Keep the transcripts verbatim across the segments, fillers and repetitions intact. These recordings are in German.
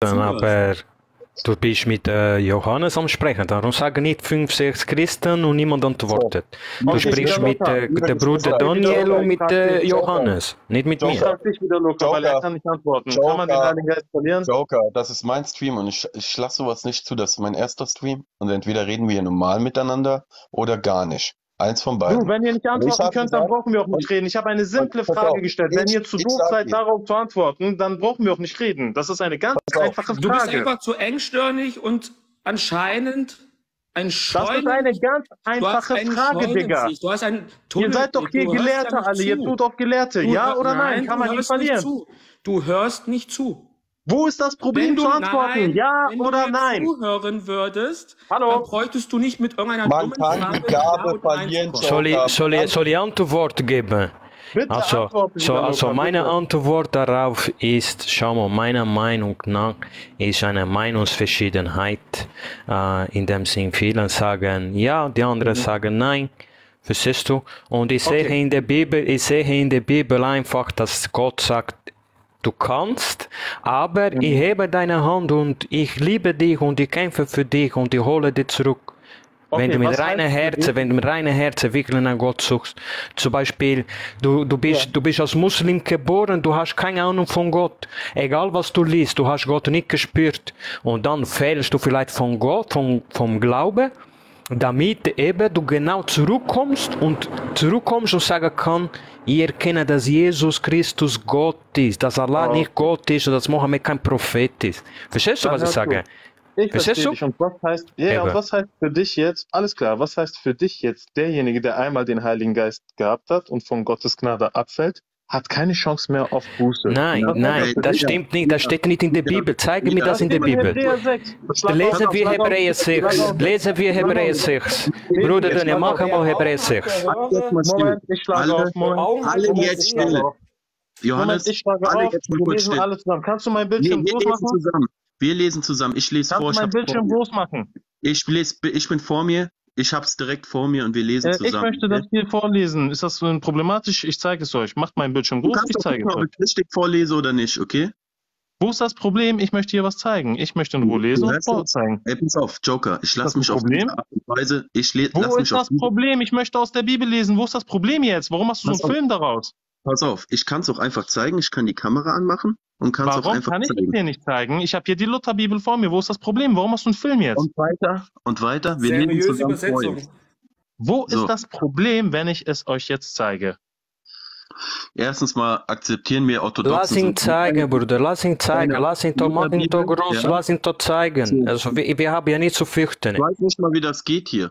zuhörst. aber du bist mit äh, Johannes am Sprechen. Darum sagen nicht fünf, sechs Christen und niemand antwortet. Du Okay, sprichst wieder mit Luca. äh, Liebe dem Bruder Geschwister, Daniel Joker, und mit ich frag äh, dich, Joker. Johannes, nicht mit Joker. Ich mir. frag dich wieder, Luca, weil er Joker, kann nicht antworten. Kann man den Joker, Heiligen Geist verlieren? Joker, das ist mein Stream und ich, ich lasse sowas nicht zu. Das ist mein erster Stream und entweder reden wir normal miteinander oder gar nicht. Eins von Du, beiden. wenn ihr nicht Und ich antworten habe könnt, dann gesagt, brauchen wir auch nicht und, reden. Ich habe eine und simple pass Frage auf, gestellt. Wenn ich, ihr zu ich doof sag seid, dir, darauf zu antworten, dann brauchen wir auch nicht reden. Das ist eine ganz pass auf, einfache Du bist Frage. einfach zu engstirnig und anscheinend ein Das ist eine Scheunen. ganz Du hast einfache einen Frage, Digga. Scheunensicht. Du hast einen Ihr Tunnel. seid doch hier Du hörst ja Gelehrte nicht alle. Ihr zu. tut auf Gelehrte. Du Ja hör, oder nein? nein, Kann du man nicht hörst nicht verlieren. zu. Du hörst nicht zu. Wo ist das Wenn Problem du, zu antworten? nein, Ja wenn du oder mir nein? zuhören würdest, dann Hallo? bräuchtest du nicht mit irgendeiner man dummen kann Frage die Gabe Ja und Nein verlieren, zu kommen. Soll ich, Joker. soll Man ich, soll ich Antwort geben? Bitte Also, antworten, so, lieber also Luca, meine bitte. Antwort darauf ist, schau mal, meiner Meinung nach ist eine Meinungsverschiedenheit. Äh, in dem Sinn, viele sagen ja, die anderen sagen nein. Verstehst du? Und ich sehe Okay. in der Bibel, ich sehe in der Bibel einfach, dass Gott sagt, du kannst, aber ich hebe deine Hand und ich liebe dich und ich kämpfe für dich und ich hole dich zurück. Wenn Okay, du mit was heißt reinem für Herzen, dich? wenn du mit reinem Herzen wirklich nach Gott suchst, zum Beispiel, du, du bist, Ja. du bist als Muslim geboren, du hast keine Ahnung von Gott. Egal was du liest, du hast Gott nicht gespürt. Und dann fehlst du vielleicht von Gott, vom, vom Glauben, damit eben du genau zurückkommst und zurückkommst und sagen kann, ich erkenne, dass Jesus Christus Gott ist, dass Allah Oh, nicht Gott ist und dass Mohammed kein Prophet ist. Verstehst du, dann was ich hörst du. sage? Ich Verstehst verstehe du? dich. Und was heißt, ja, ja, und Eben. was heißt für dich jetzt, alles klar, was heißt für dich jetzt, derjenige, der einmal den Heiligen Geist gehabt hat und von Gottes Gnade abfällt, hat keine Chance mehr auf Buße. Nein, Was heißt nein, das für das dich? stimmt nicht, das steht nicht in der Bibel. Zeige mir Wieder. das in der steht in Bibel. Hebräer sechs. Schlag Lesen auf, wir schlag auf, Hebräer schlag sechs. auf. Lesen wir Hebräer sechs. Bruder Jetzt Daniel, schlag mach auf. einmal Hebräer sechs. Halt jetzt mal still. Moment, ich schlage Alle, auf. Moment, alle Moment, jetzt ich schlage still. auf. Moment, Johannes, ich schlage alle auf. jetzt mal Wir kurz lesen still. alle zusammen. Kannst du mein Wir, Bildschirm wir groß lesen machen? zusammen. Wir lesen zusammen. Ich lese Kannst vor. du Ich, mein hab's vor Bildschirm mir. groß machen? Ich, lese, ich bin vor mir. Ich habe es direkt vor mir und wir lesen Äh, ich zusammen. möchte Okay? das hier vorlesen. Ist das so problematisch? Ich zeige es euch. Macht meinen Bildschirm Du groß, kannst ich doch zeige gucken, es ob euch. ich richtig vorlese oder nicht, okay? Wo ist das Problem? Ich möchte hier was zeigen. Ich möchte in Ruhe lesen Du und hörst doch, vorzeigen. ey, pass auf, Joker, ich Ist lasse das ein mich auf Problem? diese Art und Weise, ich le- Wo lass ist mich auf das diese, Problem? Ich möchte aus der Bibel lesen. Wo ist das Problem jetzt? Warum machst du so pass einen auf, Film daraus? pass auf, ich kann es auch einfach zeigen, ich kann die Kamera anmachen und kann es auch Warum einfach kann ich es zeigen. dir nicht zeigen? Ich habe hier die Lutherbibel vor mir. Wo ist das Problem? Warum machst du einen Film jetzt? Und weiter, und weiter, wir lesen Seriöse zusammen vor Übersetzung. jetzt. Wo So, ist das Problem, wenn ich es euch jetzt zeige? erstens mal akzeptieren wir Lass orthodoxe ihn so zeigen, Bruder, lass ihn zeigen, eine lass ihn doch, mach ihn doch Lutherbibel, groß, ja. lass ihn doch zeigen. So, Also wir, wir haben ja nicht zu ich fürchten. weiß nicht mal, wie das geht hier.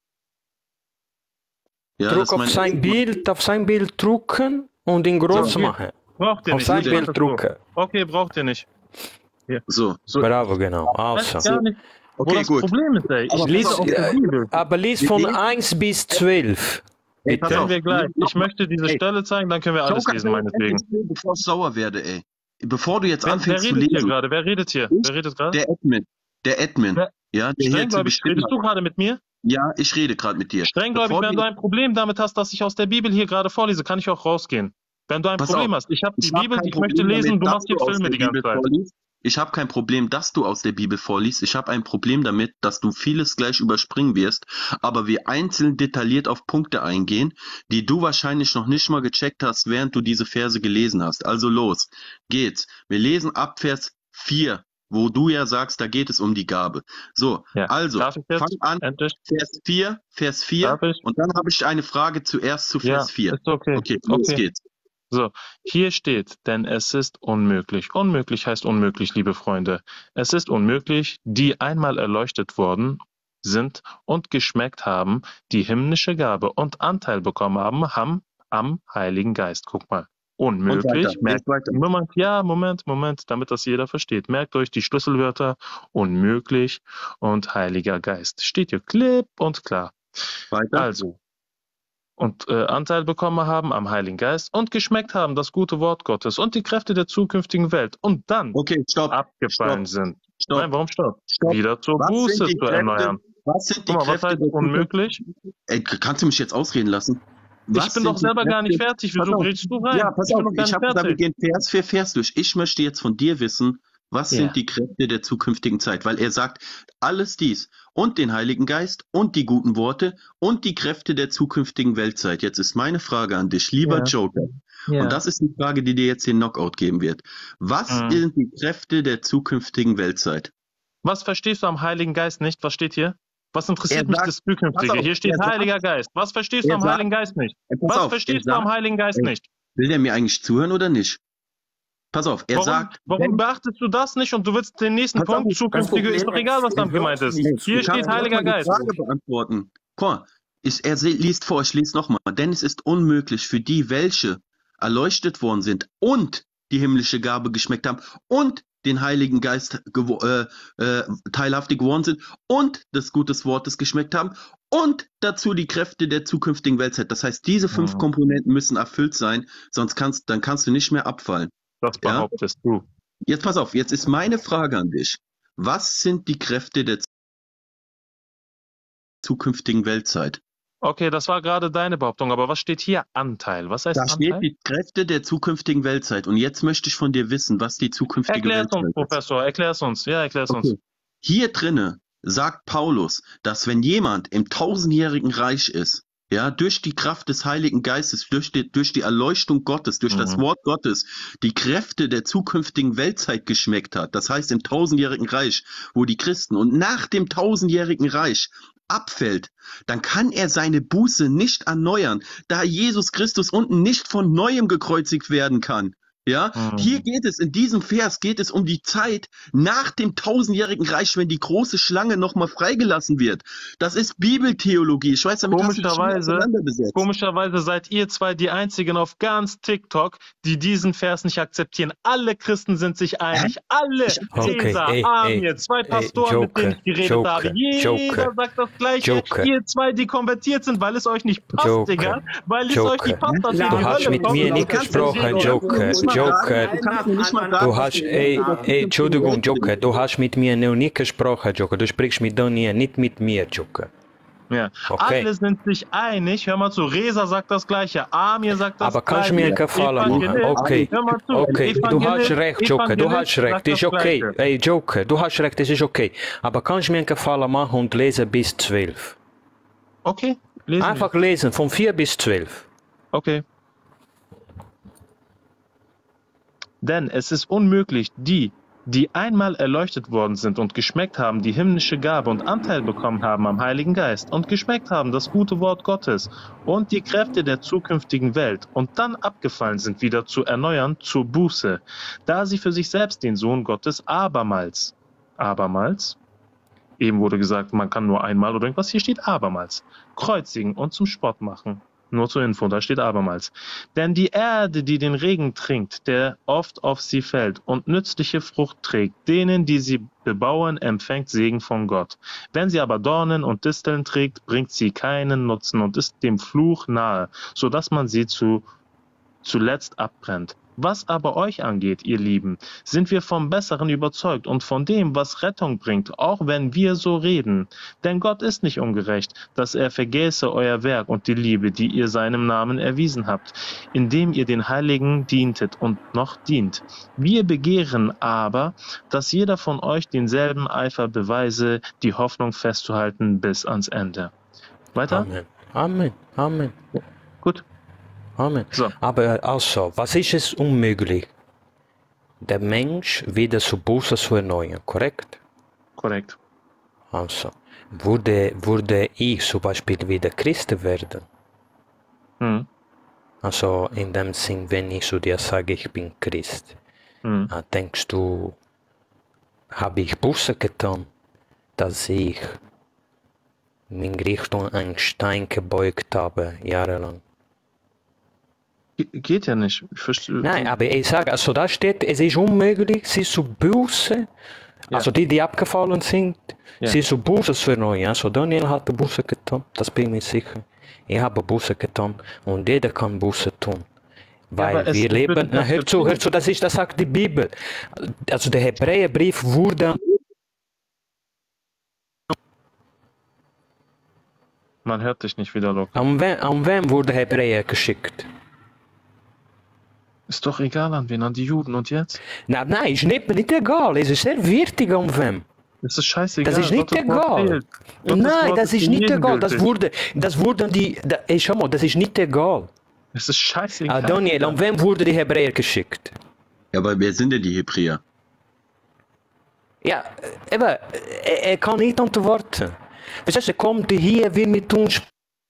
Ja, das Druck ist auf mein sein erstes Mal. Bild, auf sein Bild drucken und ihn groß So, machen. braucht ihr Auf nicht. sein Ich Bruder, mach Bild das so. drucken. Okay, braucht ihr nicht. Hier. So, So, Bravo, genau. ich weiß Also. gar so, nicht, wo okay, das gut. Problem ist, ey. Ich Aber pass lese auf, aus der Lies, Bibel. aber lies wir von lesen, eins bis zwölf. ey, pass Bitte. Können auf, wir wir gleich. lesen Ich nochmal. möchte diese Ey, Stelle zeigen, dann können wir alles Joker, lesen, sei jetzt endlich meinetwegen. still, bevor ich sauer werde, ey. Bevor du jetzt Wer, wer anfängst zu redet hier lesen, gerade? Wer redet hier? ich, Wer redet gerade? der Admin, der Admin, Wer, ja, der hier zu strenggläubig, bestimmen redest hat. du gerade mit mir? Ja, ich rede gerade mit dir. Strenggläubig, Bevor wenn du du ein Problem damit hast, dass ich aus der Bibel hier gerade vorlese, kann ich auch rausgehen. Wenn du ein Pass auf, Problem hast, ich habe die ich habe Bibel, kein ich möchte Problem lesen, damit, du dass machst hier du aus Filme der die ganze Bibel Zeit. vorliest. Ich habe kein Problem, dass du aus der Bibel vorliest. Ich habe ein Problem damit, dass du vieles gleich überspringen wirst, aber wir einzeln detailliert auf Punkte eingehen, die du wahrscheinlich noch nicht mal gecheckt hast, während du diese Verse gelesen hast. Also los, geht's. Wir lesen ab Vers vier, wo du ja sagst, da geht es um die Gabe. So, Ja, also, darf ich fang jetzt an, endlich? Vers vier, Vers vier, Darf ich? und dann habe ich eine Frage zuerst zu Ja, Vers vier. ist okay. Okay, los Okay. geht's. So, hier steht, denn es ist unmöglich. Unmöglich heißt unmöglich, liebe Freunde. Es ist unmöglich, die einmal erleuchtet worden sind und geschmeckt haben, die himmlische Gabe und Anteil bekommen haben, haben am Heiligen Geist. Guck mal. Und weiter, Unmöglich. Merkt, jetzt weiter. Moment, ja, Moment, Moment, damit das jeder versteht. Merkt euch die Schlüsselwörter unmöglich und Heiliger Geist. Steht hier klipp und klar. Weiter. Also, und äh, Anteil bekommen haben am Heiligen Geist und geschmeckt haben das gute Wort Gottes und die Kräfte der zukünftigen Welt und dann Okay, stopp, abgefallen stopp, sind. stopp, Nein, warum stopp? stopp. Wieder zur Was sind Buße die zu Kräfte, erneuern. was sind die Guck mal, was Kräfte heißt der Zukunft? unmöglich? Ey, kannst du mich jetzt ausreden lassen? Was Ich bin sind doch die selber gar nicht Kräfte? fertig. Pass Wieso auf. redest du rein? Ja, pass Ich bin auf, doch gar ich nicht habe da, wir fertig. gehen Vers für Vers durch. Ich möchte jetzt von dir wissen, Was Ja. sind die Kräfte der zukünftigen Zeit? Weil er sagt, alles dies und den Heiligen Geist und die guten Worte und die Kräfte der zukünftigen Weltzeit. Jetzt ist meine Frage an dich, lieber Ja. Joker. Ja. Und das ist die Frage, die dir jetzt den Knockout geben wird. Was Mhm. sind die Kräfte der zukünftigen Weltzeit? Was verstehst du am Heiligen Geist nicht? Was steht hier? Was interessiert Er mich sagt- das Zukünftige? pass auf, Hier steht er sagt- Heiliger Geist. Was verstehst du er am sagt- Heiligen Geist nicht? Ey, pass Was auf, verstehst er du am sagt- Heiligen Geist ey, nicht? Will der mir eigentlich zuhören oder nicht? Pass auf, er Warum, sagt, warum wenn- beachtest du das nicht und du willst den nächsten Pass auf, Punkt, das Zukünftige, Problem ist doch egal, was ist, damit er gemeint hört ist. nicht Hier zu. steht Kannst du Heiliger noch mal die Geist. Frage beantworten. Guck mal, ich, er se- liest vor, ich lese nochmal. Denn es ist unmöglich für die, welche erleuchtet worden sind und die himmlische Gabe geschmeckt haben und den Heiligen Geist gewo- äh, äh, teilhaftig geworden sind und des Gutes Wortes geschmeckt haben und dazu die Kräfte der zukünftigen Weltzeit. Das heißt, diese fünf Mhm. Komponenten müssen erfüllt sein, sonst kannst, dann kannst du nicht mehr abfallen. Das Ja? behauptest du. Jetzt pass auf, jetzt ist meine Frage an dich. Was sind die Kräfte der zukünftigen Weltzeit? Okay, das war gerade deine Behauptung, aber was steht hier? Anteil. Was heißt Da steht Anteil? die Kräfte der zukünftigen Weltzeit. Und jetzt möchte ich von dir wissen, was die zukünftige Erklär es Weltzeit uns, ist. Professor, erklär es uns. Ja, erklär es uns. Okay. Hier drinne sagt Paulus, dass wenn jemand im tausendjährigen Reich ist, ja, durch die Kraft des Heiligen Geistes, durch die, durch die Erleuchtung Gottes, durch das Mhm. Wort Gottes, die Kräfte der zukünftigen Weltzeit geschmeckt hat. Das heißt im tausendjährigen Reich, wo die Christen und nach dem tausendjährigen Reich abfällt, dann kann er seine Buße nicht erneuern, da Jesus Christus unten nicht von neuem gekreuzigt werden kann. Ja, Mhm. hier geht es, in diesem Vers geht es um die Zeit nach dem tausendjährigen Reich, wenn die große Schlange nochmal freigelassen wird. Das ist Bibeltheologie. Ich weiß, damit hast du dich schon Komischerweise- auseinandergesetzt. Komischerweise seid ihr zwei die einzigen auf ganz TikTok, die diesen Vers nicht akzeptieren. Alle Christen sind sich einig. Alle. Okay, Cäsar, ey, Amir, ey, zwei ey, Pastoren, mit denen ich Joker, geredet Joker, habe. Jeder Joker, sagt das Gleiche. Joker. Ihr zwei, die konvertiert sind, weil es euch nicht passt, Joker, Digga. Weil es Joker. euch nicht passt, dass ihr Du in die hast Hölle mit kommt. mir Und nicht das kannst du gesprochen, sehen, Joker, Du kannst Joker. mir nicht mal sagen, Du was hast, die- ey, was die ey, Entschuldigung, zukünftige Joker, du hast mit mir noch nie gesprochen, Joker. Du sprichst mit Donnie, nicht mit mir, Joker. Ja. Okay. Alle sind sich einig. Hör mal zu. Reza sagt das Gleiche. Amir sagt das Aber kannst du mir einen Gleiche. Gefallen machen? Evangelist, Okay, hör mal zu. okay, du hast Evangelist, recht, Joker, du hast Evangelist recht, sagt ist das okay. Gleiche. Ey, Joker, du hast recht, es ist okay. Aber kannst du mir einen Gefallen machen und lesen bis zwölf? Okay, lesen wir. Einfach lesen, von vier bis zwölf. Okay. Denn es ist unmöglich, die, die einmal erleuchtet worden sind und geschmeckt haben, die himmlische Gabe und Anteil bekommen haben am Heiligen Geist und geschmeckt haben das gute Wort Gottes und die Kräfte der zukünftigen Welt und dann abgefallen sind, wieder zu erneuern zur Buße, da sie für sich selbst den Sohn Gottes abermals, abermals, eben wurde gesagt, man kann nur einmal oder irgendwas, hier steht abermals, kreuzigen und zum Spott machen. Nur zur Info, da steht abermals. Denn die Erde, die den Regen trinkt, der oft auf sie fällt und nützliche Frucht trägt, denen, die sie bebauen, empfängt Segen von Gott. Wenn sie aber Dornen und Disteln trägt, bringt sie keinen Nutzen und ist dem Fluch nahe, so dass man sie zu, zuletzt abbrennt. Was aber euch angeht, ihr Lieben, sind wir vom Besseren überzeugt und von dem, was Rettung bringt, auch wenn wir so reden. Denn Gott ist nicht ungerecht, dass er vergäße euer Werk und die Liebe, die ihr seinem Namen erwiesen habt, indem ihr den Heiligen dientet und noch dient. Wir begehren aber, dass jeder von euch denselben Eifer beweise, die Hoffnung festzuhalten bis ans Ende. Weiter? Amen, Amen, Amen, Gut. Amen. So. Aber also, was ist es unmöglich? Der Mensch wieder zu Buße zu erneuern, korrekt? Korrekt. Also, würde, würde ich zum Beispiel wieder Christ werden? Hm. Also, in dem Sinn, wenn ich zu dir sage, ich bin Christ, Hm. dann denkst du, habe ich Buße getan, dass ich mich in Richtung einen Stein gebeugt habe, jahrelang? Ge- Geht ja nicht. Ich verstehe. Nein, aber ich sage, also da steht, es ist unmöglich, sie zu Buße, also die, die abgefallen sind, Ja. sie zu Buße zu erneuern. Also Daniel hat Buße getan, das bin ich mir sicher. Ich habe Buße getan und jeder kann Buße tun. Weil aber es- wir es leben, wird na, nicht hör zu, hör zu, das, ist, das sagt die Bibel. Also der Hebräerbrief wurde, Man hört dich nicht wieder, Luke. an wem, an wem wurde Hebräer geschickt? Ist doch egal an wen, an die Juden. Und jetzt? Nou, nein, ist nicht, nicht egal. Es ist sehr wichtig um wem. Es ist scheißegal. Das ist nicht Gottes Wort egal. zählt. Gottes Nein, Wort das ist für nicht jeden egal. Das gültig. wurde, das wurden die, da, ey, schau mal, das ist nicht egal. Es ist scheißegal. Ah, Daniel, um wem wurden die Hebräer geschickt? Ja, aber wer sind denn die Hebräer? Ja, eben, er, er kann nicht antworten. Verstehst du, er kommt hier, will mit uns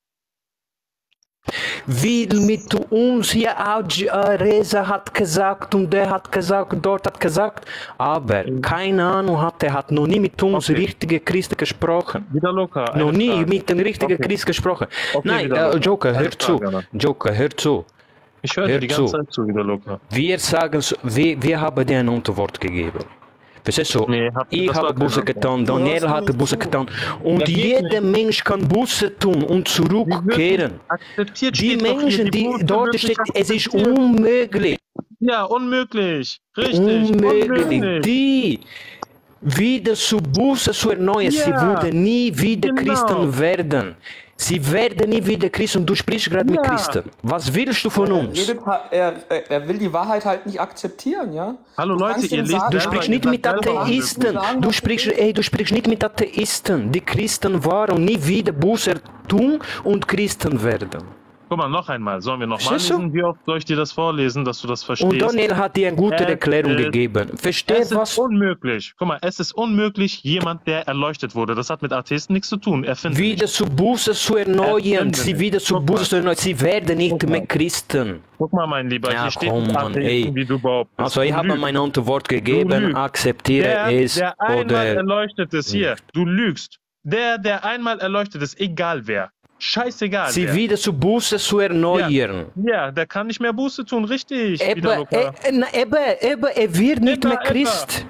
will mit uns hier auch Reza hat gesagt und der hat gesagt und dort hat gesagt, aber keine Ahnung hat, er hat noch nie mit uns Okay. richtige Christen gesprochen. Wieder locker. Noch eine nie Frage. mit den richtigen Okay. Christen gesprochen. Okay, Nein, wieder äh, locker. Joker, Eine hör zu. Frage, Anna. Joker, hör zu. Ich höre dir Hör die ganze zu. Zeit zu, wieder locker. Wir sagen, so- wir, wir haben dir eine Antwort gegeben. Verstehst du? Nee, hab- ich das war habe keine Buße Antwort. getan, Daniel hast hat nicht Buße zu. getan. Und Ja, geht jeder Mensch kann Buße tun und zurückkehren. Akzeptiert Die steht doch hier, Menschen, die Buße dort wirklich steht, es ist akzeptiert. unmöglich. Ja, unmöglich. Richtig. Unmöglich. Unmöglich. Die wieder zu Buße zu erneuern, sie Ja, würden nie wieder genau. Christen werden. Sie werden nie wieder Christen. Du sprichst gerade mit Ja. Christen. Was willst du von Er, uns? redet, ha- er, er, er will die Wahrheit halt nicht akzeptieren, ja? Hallo Du Leute, kannst ihr ihm lest sagen- Du selber, sprichst ihr nicht sagt mit selber, Atheisten. sagen, Du was sprichst, du willst. ey, du sprichst nicht mit Atheisten. Die Christen waren und nie wieder Buße tun und Christen werden. Guck mal, noch einmal. Sollen wir nochmal Verstehst du? lesen? Wie oft soll ich dir das vorlesen, dass du das verstehst? Und Daniel hat dir eine gute Es Erklärung ist- gegeben. Es Versteht ist was? unmöglich. Guck mal, es ist unmöglich, jemand, der erleuchtet wurde. Das hat mit Atheisten nichts zu tun. Erfinden Wieder nicht. zu Buße zu erneuern. Erfinden Sie nicht. wieder zu Guck Buße mal. zu erneuern. Sie werden nicht Guck mehr mal. Christen. Guck mal, mein Lieber, Ja, hier steht komm, nicht Mann, Atheisten, ey. wie du behauptest. Also ich Du habe lügst. meine Antwort Du gegeben. lügst. Akzeptiere Der, es der einmal oder... erleuchtet ist, hier, du lügst. Der, der einmal erleuchtet ist, egal wer. Scheißegal Sie wer. wieder zu Buße zu erneuern. Ja, der kann nicht mehr Buße tun, richtig. Eben, Wieder locker. äh, na, eben, eben, er wird nicht Eben, mehr Christ.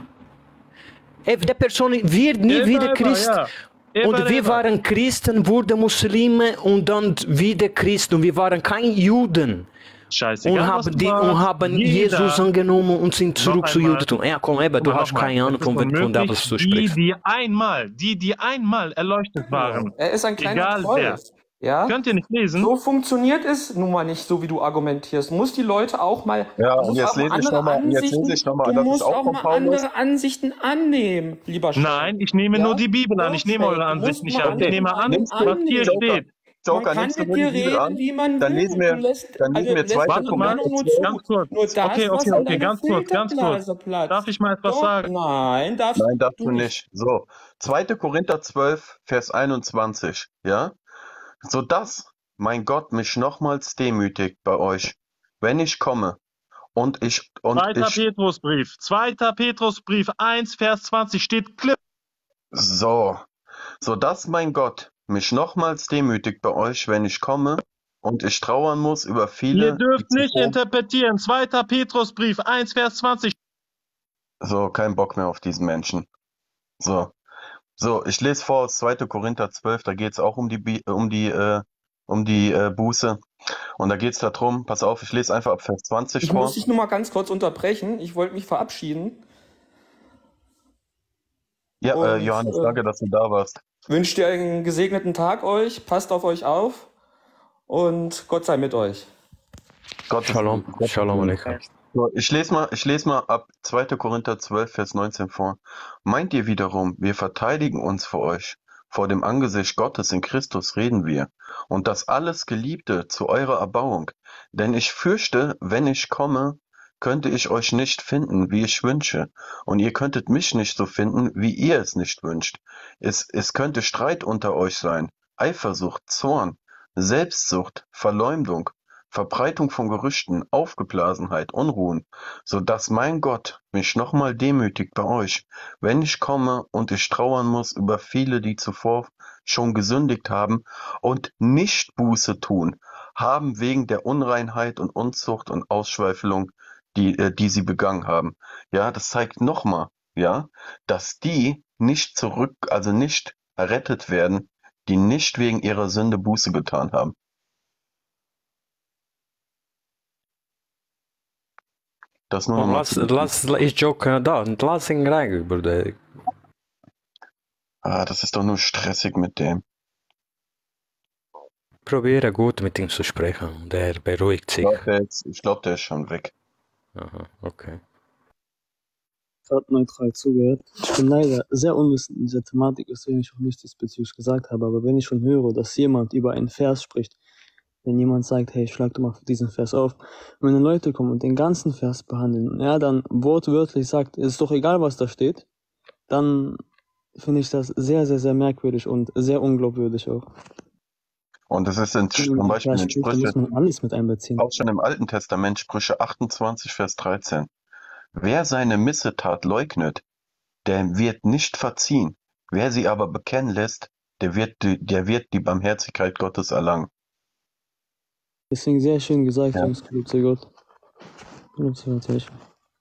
Er, der Person wird nie Eben, wieder eben, Christ. ja. Eben, Und wir eben. waren Christen, wurden Muslime und dann wieder Christen. Und wir waren keine Juden. Scheißegal, Und was haben, du die, und machst. haben Jeder- Jesus angenommen und sind zurück zu einmal. Judentum. Ja, komm, eben, du Guck mal, hast nochmal. keine Ahnung, Es ist von, von unmöglich, was du die, sprichst. die einmal, die, die einmal erleuchtet waren. Er ist ein kleiner Egal Troll. wer. Ja? Könnt ihr nicht lesen? So funktioniert es nun mal nicht, so wie du argumentierst. Du musst die Leute auch mal. Ja, du und musst jetzt auch mal lese ich andere noch mal- jetzt Ansichten- lese ich noch mal, Du das ist musst auch auch von mal Paulus. andere Ansichten annehmen, lieber Stein. Nein, ich nehme Ja? nur die Bibel an. Ich nehme Doch, eure du Ansicht musst nicht mal an. Ich andere nehme an, Nimmst du- was hier Joker. steht. Joker, Man kann nimmst du mit nur dir die Bibel reden, an? wie man Dann will. lesen wir- Du lässt, dann lesen also wir lässt zweite deine Meinung nur Korinther zu. Ganz kurz. Nur das, Okay, was okay, in okay, deiner ganz kurz, ganz kurz. Filterblase platzt. Darf ich mal etwas Doch, sagen? Nein, darfst Nein, darfst du nicht. So, zweite Korinther zwölf, Vers einundzwanzig, ja? Sodass mein Gott mich nochmals demütigt bei euch, wenn ich komme und ich und Zweiter ich Petrusbrief. Zweiter Petrusbrief eins, Vers zwanzig steht klipp. so, sodass mein Gott mich nochmals demütigt bei euch, wenn ich komme und ich trauern muss über viele. Ihr dürft die nicht zuvor- interpretieren. Zweiter Petrusbrief eins, Vers zwanzig. So, kein Bock mehr auf diesen Menschen. So. So, ich lese vor aus zweite Korinther zwölf, da geht es auch um die, Bi- um die, äh, um die äh, Buße. Und da geht es darum, pass auf, ich lese einfach ab Vers zwanzig Ich vor. muss dich nur mal ganz kurz unterbrechen. Ich wollte mich verabschieden. Ja, äh, und, Johannes, äh, danke, dass du da warst. Wünsche dir einen gesegneten Tag euch. Passt auf euch auf. Und Gott sei mit euch. Gott ist- Shalom, Gott- Shalom Aleichem. So, ich lese mal, ich lese mal ab zweite Korinther zwölf, Vers neunzehn vor. Meint ihr wiederum, wir verteidigen uns vor euch? Vor dem Angesicht Gottes in Christus reden wir. Und das alles, Geliebte, zu eurer Erbauung. Denn ich fürchte, wenn ich komme, könnte ich euch nicht finden, wie ich wünsche. Und ihr könntet mich nicht so finden, wie ihr es nicht wünscht. Es, es könnte Streit unter euch sein, Eifersucht, Zorn, Selbstsucht, Verleumdung, Verbreitung von Gerüchten, Aufgeblasenheit, Unruhen, so dass mein Gott mich nochmal demütigt bei euch, wenn ich komme und ich trauern muss über viele, die zuvor schon gesündigt haben und nicht Buße tun, haben wegen der Unreinheit und Unzucht und Ausschweifelung, die, äh, die sie begangen haben. Ja, das zeigt nochmal, ja, dass die nicht zurück, also nicht errettet werden, die nicht wegen ihrer Sünde Buße getan haben. Das nur noch mal Lass, zu- lass, ich joke da, lass ihn rein über den. Ah, das ist doch nur stressig mit dem. Probiere gut mit ihm zu sprechen, der beruhigt Ich sich. glaube, der, ist- ich glaub, der ist schon weg. Aha, okay. Gerade neutral zugehört. Ich bin leider sehr unwissend in dieser Thematik, deswegen ich auch nichts diesbezüglich gesagt habe. Aber wenn ich schon höre, dass jemand über einen Vers spricht, wenn jemand sagt, hey, schlag doch mal diesen Vers auf, und wenn dann Leute kommen und den ganzen Vers behandeln und er dann wortwörtlich sagt, es ist doch egal, was da steht, dann finde ich das sehr, sehr, sehr merkwürdig und sehr unglaubwürdig auch. Und es ist in, Wenn zum jemand Beispiel Vers in spricht, dann Sprüche, muss man alles mit einbeziehen. auch schon im Alten Testament, Sprüche achtundzwanzig, Vers dreizehn. Wer seine Missetat leugnet, der wird nicht verziehen. Wer sie aber bekennen lässt, der wird die, der wird die Barmherzigkeit Gottes erlangen. Deswegen sehr schön gesagt, Ja. Jungs, gelobt sei Gott. Gelobt sei Gott, sehr schön.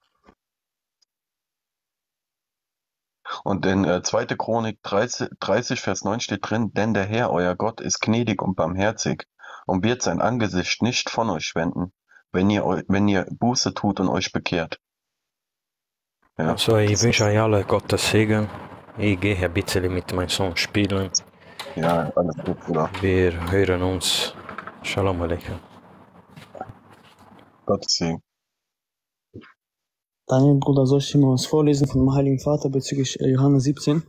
Und in äh, zweite. Chronik dreißig, dreißig, Vers neun steht drin, denn der Herr, euer Gott, ist gnädig und barmherzig und wird sein Angesicht nicht von euch wenden, wenn ihr, eu- wenn ihr Buße tut und euch bekehrt. Ja, Also ich das wünsche ist, euch alle Gottes Segen. Ich gehe ein bisschen mit meinem Sohn spielen. ja, alles gut, Bruder. Wir hören uns. Shalom Aleichem. Gottes Segen. Daniel, Bruder, soll ich dir mal was vorlesen von dem Heiligen Vater bezüglich äh, Johannes siebzehn?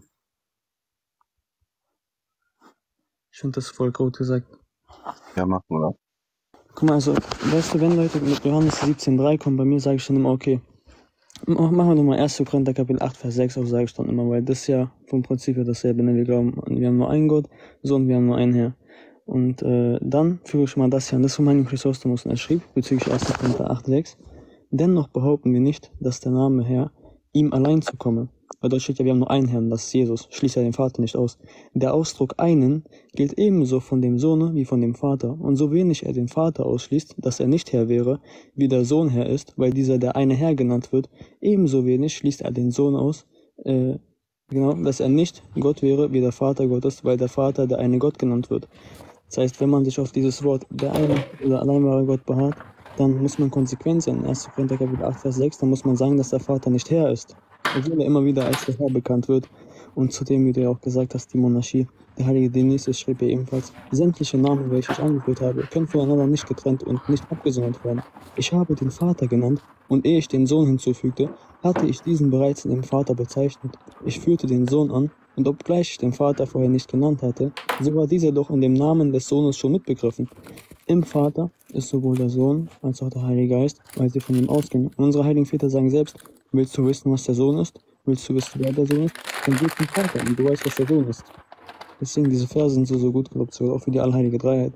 Ich finde das voll gut gesagt. Ja, mach, Bruder. Guck mal, also, weißt du, wenn Leute mit Johannes siebzehn drei kommen, bei mir sage ich dann immer, okay, mach- machen wir nochmal erster. Korinther Kapitel acht, Vers sechs auf, sage ich dann immer, weil das ist ja vom Prinzip her dasselbe, ne? Wir glauben, wir haben nur einen Gott, so und wir haben nur einen Herr. Und äh, dann führe ich mal das hier an, das ist von meinem Chrysostomus, und er schrieb, bezüglich erster. Korinther acht, sechs, dennoch behaupten wir nicht, dass der Name Herr ihm allein zukomme. Weil dort steht ja, wir haben nur einen Herrn, das ist Jesus, schließt ja den Vater nicht aus. Der Ausdruck einen gilt ebenso von dem Sohne wie von dem Vater. Und so wenig er den Vater ausschließt, dass er nicht Herr wäre, wie der Sohn Herr ist, weil dieser der eine Herr genannt wird, ebenso wenig schließt er den Sohn aus, äh, genau, dass er nicht Gott wäre, wie der Vater Gott ist, weil der Vater der eine Gott genannt wird. Das heißt, wenn man sich auf dieses Wort der eine oder allein wahre Gott beharrt, dann muss man konsequent sein. erster. Korinther Kapitel acht, Vers sechs, dann muss man sagen, dass der Vater nicht Herr ist, obwohl er immer wieder als der Herr bekannt wird. Und zudem, wie du ja auch gesagt hast, die Monarchie. Der heilige Dionysius schrieb ja ebenfalls, sämtliche Namen, welche ich angeführt habe, können voneinander nicht getrennt und nicht abgesondert werden. Ich habe den Vater genannt, und ehe ich den Sohn hinzufügte, hatte ich diesen bereits in dem Vater bezeichnet. Ich führte den Sohn an, und obgleich ich den Vater vorher nicht genannt hatte, so war dieser doch in dem Namen des Sohnes schon mitbegriffen. Im Vater ist sowohl der Sohn als auch der Heilige Geist, weil sie von ihm ausgehen. Und unsere heiligen Väter sagen selbst, willst du wissen, was der Sohn ist? Willst du wissen, wer der Sohn ist? Dann geh zum Vater und du weißt, was der Sohn ist. Deswegen diese Verse sind so, so gut gelobt, so auch für die allheilige Dreiheit.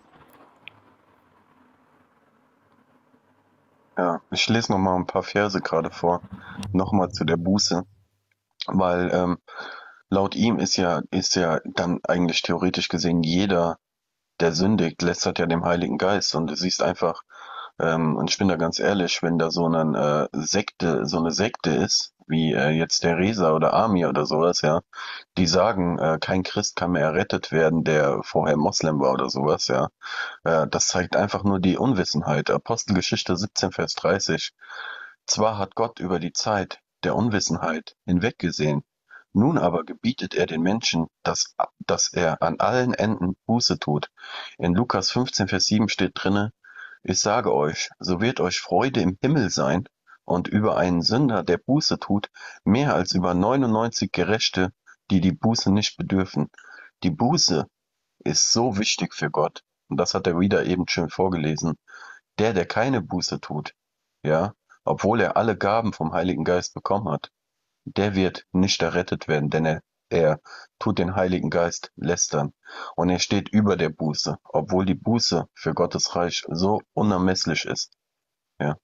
Ja, ich lese noch mal ein paar Verse gerade vor, nochmal zu der Buße, weil ähm, laut ihm ist ja ist ja dann eigentlich theoretisch gesehen jeder, der sündigt, lästert ja dem Heiligen Geist, und du siehst einfach, ähm, und ich bin da ganz ehrlich, wenn da so eine äh, Sekte, so eine Sekte ist, wie äh, jetzt der Reza oder Ami oder sowas, ja, die sagen, äh, kein Christ kann mehr errettet werden, der vorher Moslem war oder sowas, ja, äh, das zeigt einfach nur die Unwissenheit. Apostelgeschichte siebzehn, Vers dreißig. Zwar hat Gott über die Zeit der Unwissenheit hinweggesehen, nun aber gebietet er den Menschen, dass, dass er an allen Enden Buße tut. In Lukas fünfzehn, Vers sieben steht drinne, ich sage euch, so wird euch Freude im Himmel sein und über einen Sünder, der Buße tut, mehr als über neunundneunzig Gerechte, die die Buße nicht bedürfen. Die Buße ist so wichtig für Gott. Und das hat er wieder eben schön vorgelesen. Der, der keine Buße tut, ja, obwohl er alle Gaben vom Heiligen Geist bekommen hat, der wird nicht errettet werden, denn er, er tut den Heiligen Geist lästern. Und er steht über der Buße, obwohl die Buße für Gottes Reich so unermesslich ist. Ja.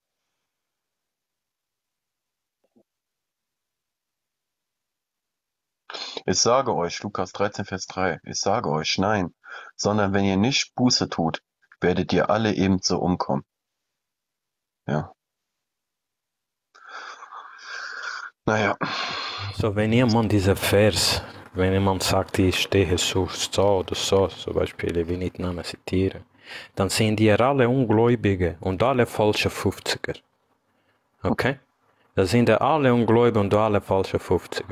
Ich sage euch, Lukas dreizehn, Vers drei, ich sage euch, nein, sondern wenn ihr nicht Buße tut, werdet ihr alle ebenso umkommen. Ja. Naja. So, wenn jemand dieser Vers, wenn jemand sagt, ich stehe so, so oder so, zum Beispiel, ich will nicht Namen zitieren, dann sind die alle Ungläubige und alle falsche fünfziger. Okay? Da sind alle Ungläubige und alle falsche fünfziger.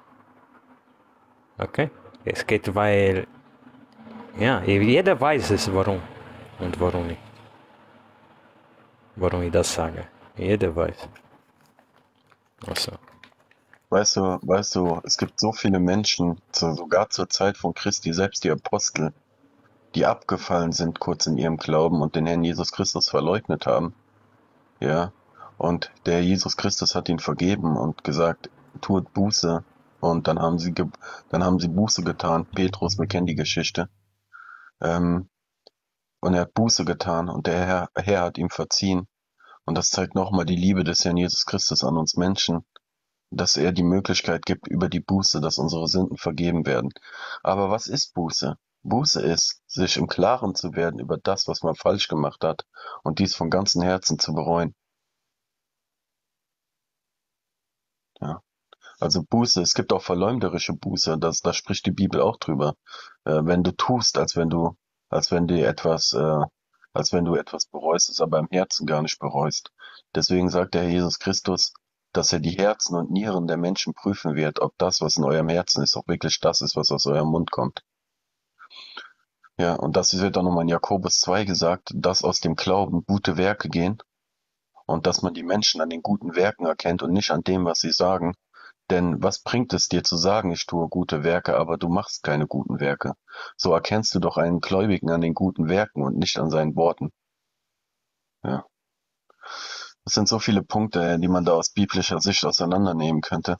Okay? Es geht, weil, ja, jeder weiß es, warum und warum nicht. Warum ich das sage. Jeder weiß. Also, Weißt du, weißt du, es gibt so viele Menschen, so, sogar zur Zeit von Christi, selbst die Apostel, die abgefallen sind kurz in ihrem Glauben und den Herrn Jesus Christus verleugnet haben. Ja. Und der Jesus Christus hat ihnen vergeben und gesagt, tut Buße. Und dann haben sie, ge dann haben sie Buße getan. Petrus, wir kennen die Geschichte. Ähm, und er hat Buße getan und der Herr, Herr hat ihm verziehen. Und das zeigt nochmal die Liebe des Herrn Jesus Christus an uns Menschen, dass er die Möglichkeit gibt über die Buße, dass unsere Sünden vergeben werden. Aber was ist Buße? Buße ist, sich im Klaren zu werden über das, was man falsch gemacht hat und dies von ganzem Herzen zu bereuen. Ja. Also Buße, es gibt auch verleumderische Buße, das, da spricht die Bibel auch drüber. Äh, wenn du tust, als wenn du, als wenn dir etwas, äh, als wenn du etwas bereust, es aber im Herzen gar nicht bereust. Deswegen sagt der Herr Jesus Christus, dass er die Herzen und Nieren der Menschen prüfen wird, ob das, was in eurem Herzen ist, auch wirklich das ist, was aus eurem Mund kommt. Ja, und das wird dann nochmal in Jakobus zwei gesagt, dass aus dem Glauben gute Werke gehen und dass man die Menschen an den guten Werken erkennt und nicht an dem, was sie sagen. Denn was bringt es dir zu sagen, ich tue gute Werke, aber du machst keine guten Werke? So erkennst du doch einen Gläubigen an den guten Werken und nicht an seinen Worten. Ja. Das sind so viele Punkte, die man da aus biblischer Sicht auseinandernehmen könnte.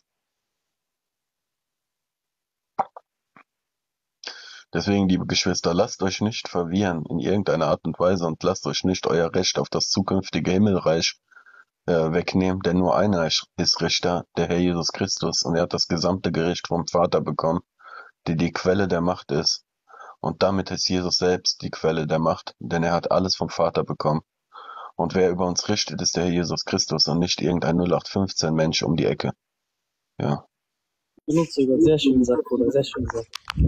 Deswegen, liebe Geschwister, lasst euch nicht verwirren in irgendeiner Art und Weise und lasst euch nicht euer Recht auf das zukünftige Himmelreich äh, wegnehmen, denn nur einer ist Richter, der Herr Jesus Christus, und er hat das gesamte Gericht vom Vater bekommen, die die Quelle der Macht ist. Und damit ist Jesus selbst die Quelle der Macht, denn er hat alles vom Vater bekommen. Und wer über uns richtet, ist der Herr Jesus Christus und nicht irgendein null acht fünfzehn Mensch um die Ecke. Ja. Benutze Gott, sehr schön gesagt, Bruder, sehr schön gesagt.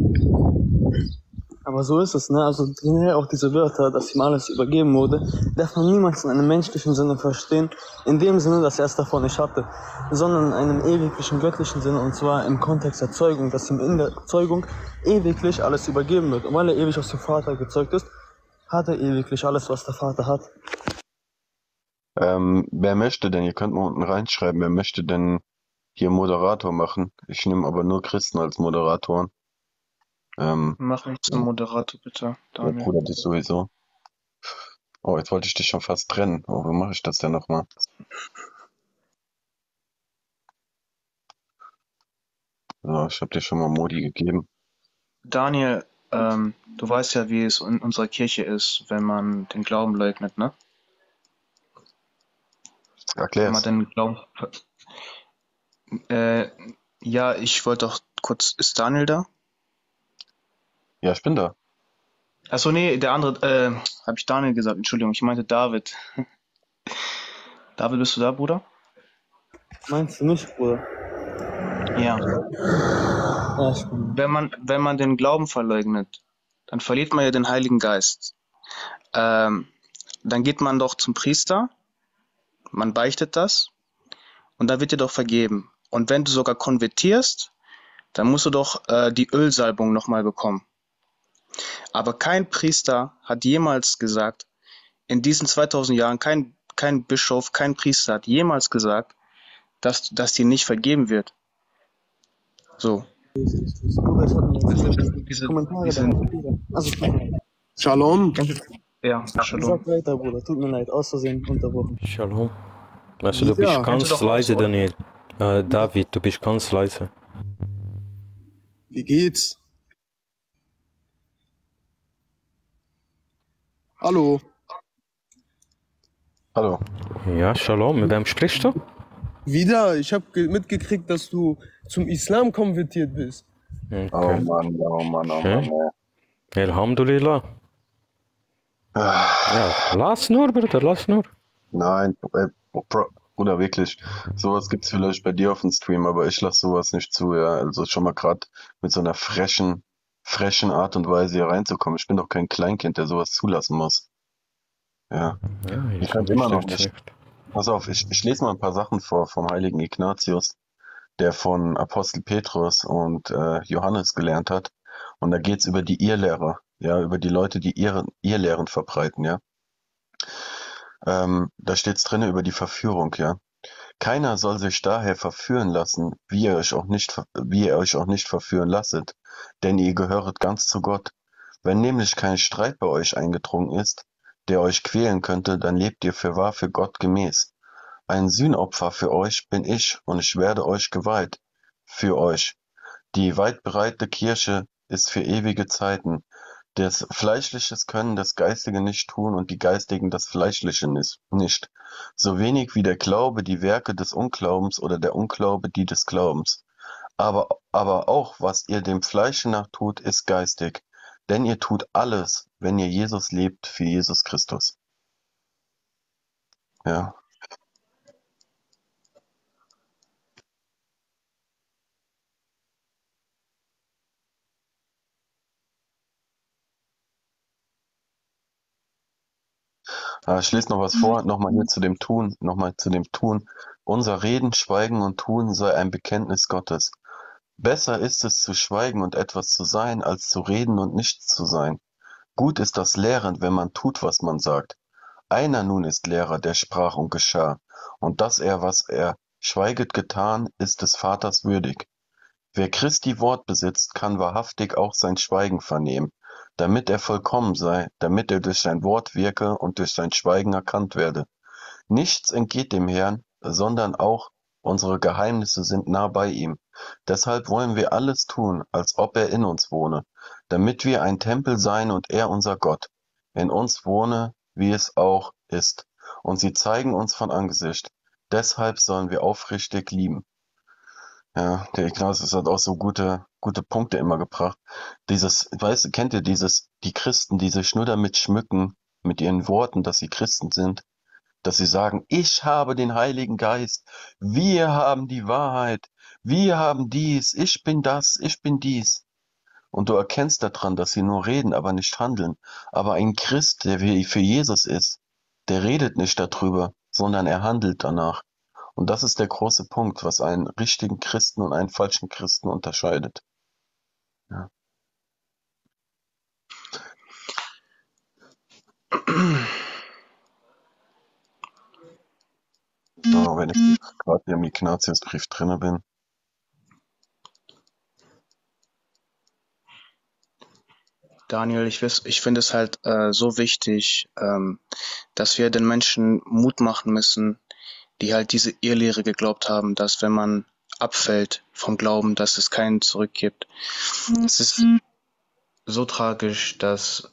Aber so ist es, ne? Also generell auch diese Wörter, dass ihm alles übergeben wurde, darf man niemals in einem menschlichen Sinne verstehen, in dem Sinne, dass er es davon nicht hatte, sondern in einem ewiglichen, göttlichen Sinne, und zwar im Kontext der Zeugung, dass ihm in der Zeugung ewiglich alles übergeben wird. Und weil er ewig aus dem Vater gezeugt ist, hat er ewiglich alles, was der Vater hat. Ähm, wer möchte denn, ihr könnt mal unten reinschreiben, wer möchte denn hier Moderator machen? Ich nehme aber nur Christen als Moderatoren. Ähm, Mach mich zum Moderator, bitte, der Daniel. Bruder dich sowieso. Oh, jetzt wollte ich dich schon fast trennen. Oh, wie mache ich das denn nochmal? So, ich habe dir schon mal Modi gegeben. Daniel, ähm, du weißt ja, wie es in unserer Kirche ist, wenn man den Glauben leugnet, ne? Wenn man Erklär's. den Glauben... Äh, ja, ich wollte doch kurz... Ist Daniel da? Ja, ich bin da. Achso, nee, der andere... Äh, habe ich Daniel gesagt? Entschuldigung, ich meinte David. David, bist du da, Bruder? Meinst du nicht, Bruder? Ja. Ja, ich bin. Wenn man, wenn man den Glauben verleugnet, dann verliert man ja den Heiligen Geist. Ähm, dann geht man doch zum Priester, man beichtet das und dann wird dir doch vergeben. Und wenn du sogar konvertierst, dann musst du doch äh, die Ölsalbung nochmal bekommen. Aber kein Priester hat jemals gesagt, in diesen zweitausend Jahren, kein, kein Bischof, kein Priester hat jemals gesagt, dass, dass dir nicht vergeben wird. So. Bruder, ich hab mir jetzt Diese, Kommentare diese, da. Also, Shalom. ja, Shalom. sag weiter, Bruder, tut mir leid, aus Versehen unterbrochen. Shalom. Also du bist Ja. Kannst du ganz doch leise, ausholen. Daniel. Äh, David, du bist ganz leise. Wie geht's? Hallo. Hallo. Ja, Shalom. Mit wem sprichst du? Wieder, ich habe mitgekriegt, dass du zum Islam konvertiert bist. Oh Okay. Mann, oh Mann, oh Schön. Mann. Ey. Alhamdulillah. Ah, Ja, lass nur, Bruder, lass nur. nein, ey, Bro, Bruder, wirklich. Sowas gibt's vielleicht bei dir auf dem Stream, aber ich lasse sowas nicht zu, ja. Also schon mal gerade mit so einer frechen, frechen Art und Weise hier reinzukommen. Ich bin doch kein Kleinkind, der sowas zulassen muss. Ja. Ja, Ich ich kann habe immer noch nicht nicht. recht. Pass auf, ich, ich lese mal ein paar Sachen vor vom heiligen Ignatius, der von Apostel Petrus und äh, Johannes gelernt hat. Und da geht's über die Irrlehrer, ja, über die Leute, die ihre Irrlehren verbreiten, ja. Ähm, da steht's drinne über die Verführung, ja. Keiner soll sich daher verführen lassen, wie ihr euch auch nicht, ver- wie ihr euch auch nicht verführen lasset, denn ihr gehöret ganz zu Gott. Wenn nämlich kein Streit bei euch eingedrungen ist, der euch quälen könnte, dann lebt ihr fürwahr für Gott gemäß. Ein Sühnopfer für euch bin ich, und ich werde euch geweiht für euch. Die weit bereite Kirche ist für ewige Zeiten. Das Fleischliches können das Geistige nicht tun und die Geistigen das Fleischliche nis- nicht. So wenig wie der Glaube die Werke des Unglaubens oder der Unglaube die des Glaubens. Aber, aber auch, was ihr dem Fleische nach tut, ist geistig. Denn ihr tut alles, wenn ihr Jesus lebt, für Jesus Christus. Ja. Ah, ich lese noch was vor, nochmal hier zu dem Tun, nochmal zu dem Tun. Unser Reden, Schweigen und Tun sei ein Bekenntnis Gottes. Besser ist es zu schweigen und etwas zu sein, als zu reden und nichts zu sein. Gut ist das Lehren, wenn man tut, was man sagt. Einer nun ist Lehrer, der sprach und geschah, und dass er, was er schweiget getan, ist des Vaters würdig. Wer Christi Wort besitzt, kann wahrhaftig auch sein Schweigen vernehmen, damit er vollkommen sei, damit er durch sein Wort wirke und durch sein Schweigen erkannt werde. Nichts entgeht dem Herrn, sondern auch unsere Geheimnisse sind nah bei ihm. Deshalb wollen wir alles tun, als ob er in uns wohne, damit wir ein Tempel seien und er unser Gott in uns wohne, wie es auch ist. Und sie zeigen uns von Angesicht. Deshalb sollen wir aufrichtig lieben. Ja, der Ignatius hat auch so gute, gute Punkte immer gebracht. Dieses, weißt du, kennt ihr dieses, die Christen, die sich nur damit schmücken, mit ihren Worten, dass sie Christen sind, dass sie sagen, ich habe den Heiligen Geist, wir haben die Wahrheit, wir haben dies, ich bin das, ich bin dies. Und du erkennst daran, dass sie nur reden, aber nicht handeln. Aber ein Christ, der wie für Jesus ist, der redet nicht darüber, sondern er handelt danach. Und das ist der große Punkt, was einen richtigen Christen und einen falschen Christen unterscheidet. Ja. So, wenn ich gerade hier im Ignatiusbrief drinne bin. Daniel, ich, wiss- ich finde es halt äh, so wichtig, ähm, dass wir den Menschen Mut machen müssen, die halt diese Irrlehre geglaubt haben, dass wenn man abfällt vom Glauben, dass es keinen Zurück gibt. Es ist so tragisch, dass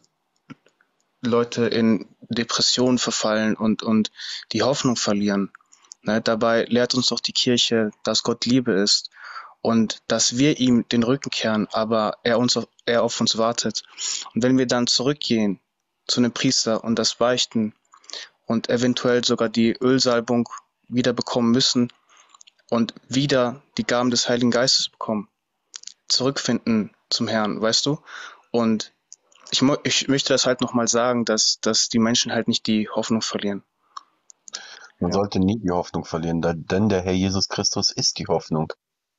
Leute in Depressionen verfallen und, und die Hoffnung verlieren. Ne? Dabei lehrt uns doch die Kirche, dass Gott Liebe ist und dass wir ihm den Rücken kehren, aber er, uns auf, er auf uns wartet. Und wenn wir dann zurückgehen zu einem Priester und das beichten und eventuell sogar die Ölsalbung wieder bekommen müssen und wieder die Gaben des Heiligen Geistes bekommen, zurückfinden zum Herrn, weißt du? Und ich, mo- ich möchte das halt nochmal sagen, dass, dass die Menschen halt nicht die Hoffnung verlieren. Man Ja. sollte nie die Hoffnung verlieren, da- denn der Herr Jesus Christus ist die Hoffnung.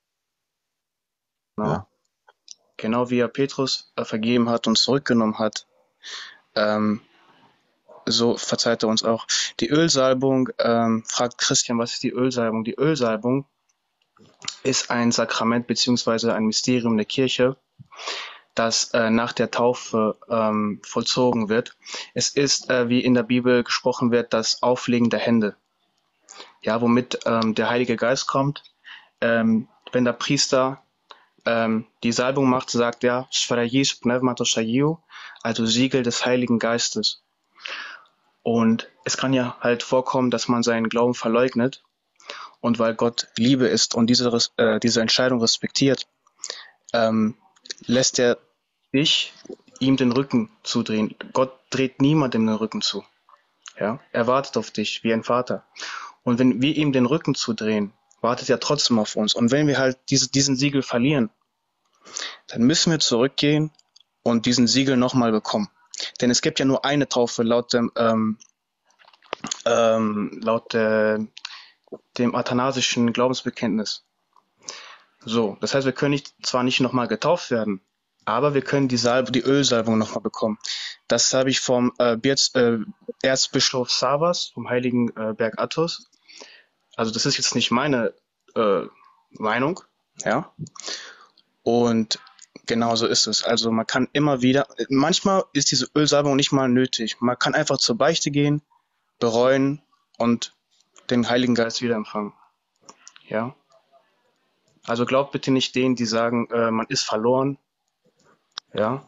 Genau. Ja. Genau wie er Petrus äh, vergeben hat und zurückgenommen hat, ähm, so verzeiht er uns auch. Die Ölsalbung, ähm, fragt Christian, was ist die Ölsalbung? Die Ölsalbung ist ein Sakrament beziehungsweise ein Mysterium der Kirche, das äh, nach der Taufe ähm, vollzogen wird. Es ist, äh, wie in der Bibel gesprochen wird, das Auflegen der Hände, ja, womit ähm, der Heilige Geist kommt. Ähm, wenn der Priester ähm, die Salbung macht, sagt er, Sfarayis Pneumatoshayu, also Siegel des Heiligen Geistes. Und es kann ja halt vorkommen, dass man seinen Glauben verleugnet. Und weil Gott Liebe ist und diese, Res- äh, diese Entscheidung respektiert, ähm, lässt er dich ihm den Rücken zudrehen. Gott dreht niemandem den Rücken zu. Ja? Er wartet auf dich wie ein Vater. Und wenn wir ihm den Rücken zudrehen, wartet er trotzdem auf uns. Und wenn wir halt diese, diesen Siegel verlieren, dann müssen wir zurückgehen und diesen Siegel nochmal bekommen. Denn es gibt ja nur eine Taufe laut dem, ähm, ähm, laut äh, dem athanasischen Glaubensbekenntnis. So, das heißt, wir können nicht, zwar nicht nochmal getauft werden, aber wir können die, Salbe, die Ölsalbung nochmal bekommen. Das habe ich vom äh, Birz, äh, Erzbischof Savas, vom heiligen äh, Berg Athos. Also das ist jetzt nicht meine äh, Meinung, ja. Und genauso ist es. Also man kann immer wieder, manchmal ist diese Ölsalbung nicht mal nötig. Man kann einfach zur Beichte gehen, bereuen und den Heiligen Geist wieder empfangen. Ja. Also glaubt bitte nicht denen, die sagen, äh, man ist verloren. Ja.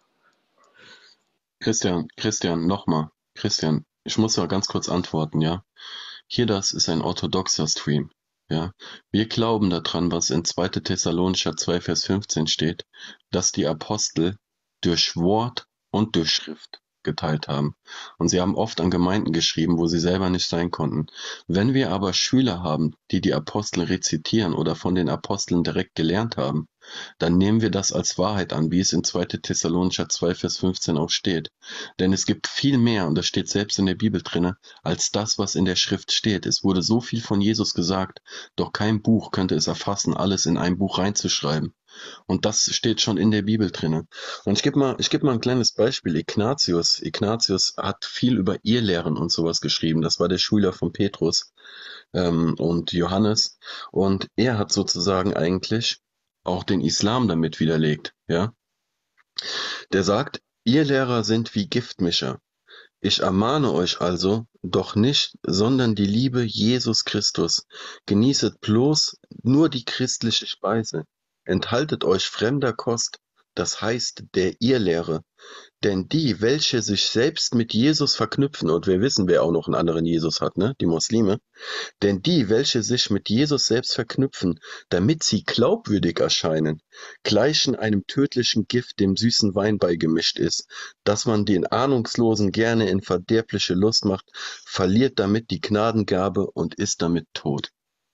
Christian, Christian, nochmal. Christian, ich muss mal ganz kurz antworten, ja? Hier, das ist ein orthodoxer Stream, ja? Wir glauben daran, was in zweiter Thessalonicher zwei, Vers fünfzehn steht, dass die Apostel durch Wort und durch Schrift geteilt haben. Und sie haben oft an Gemeinden geschrieben, wo sie selber nicht sein konnten. Wenn wir aber Schüler haben, die die Apostel rezitieren oder von den Aposteln direkt gelernt haben, dann nehmen wir das als Wahrheit an, wie es in zweiter Thessalonicher zwei, Vers fünfzehn auch steht. Denn es gibt viel mehr, und das steht selbst in der Bibel drinne, als das, was in der Schrift steht. Es wurde so viel von Jesus gesagt, doch kein Buch könnte es erfassen, alles in ein Buch reinzuschreiben. Und das steht schon in der Bibel drinne. Und ich gebe mal, ich gebe mal ein kleines Beispiel. Ignatius. Ignatius hat viel über Irrlehren und sowas geschrieben. Das war der Schüler von Petrus ähm, und Johannes. Und er hat sozusagen eigentlich auch den Islam damit widerlegt. Ja, der sagt, Irrlehrer sind wie Giftmischer. Ich ermahne euch also, doch nicht, sondern die Liebe Jesus Christus. Genießet bloß nur die christliche Speise. Enthaltet euch fremder Kost, das heißt der Irrlehre. Denn die, welche sich selbst mit Jesus verknüpfen, und wir wissen, wer auch noch einen anderen Jesus hat, ne? Die Muslime, denn die, welche sich mit Jesus selbst verknüpfen, damit sie glaubwürdig erscheinen, gleichen einem tödlichen Gift, dem süßen Wein beigemischt ist, dass man den Ahnungslosen gerne in verderbliche Lust macht, verliert damit die Gnadengabe und ist damit tot.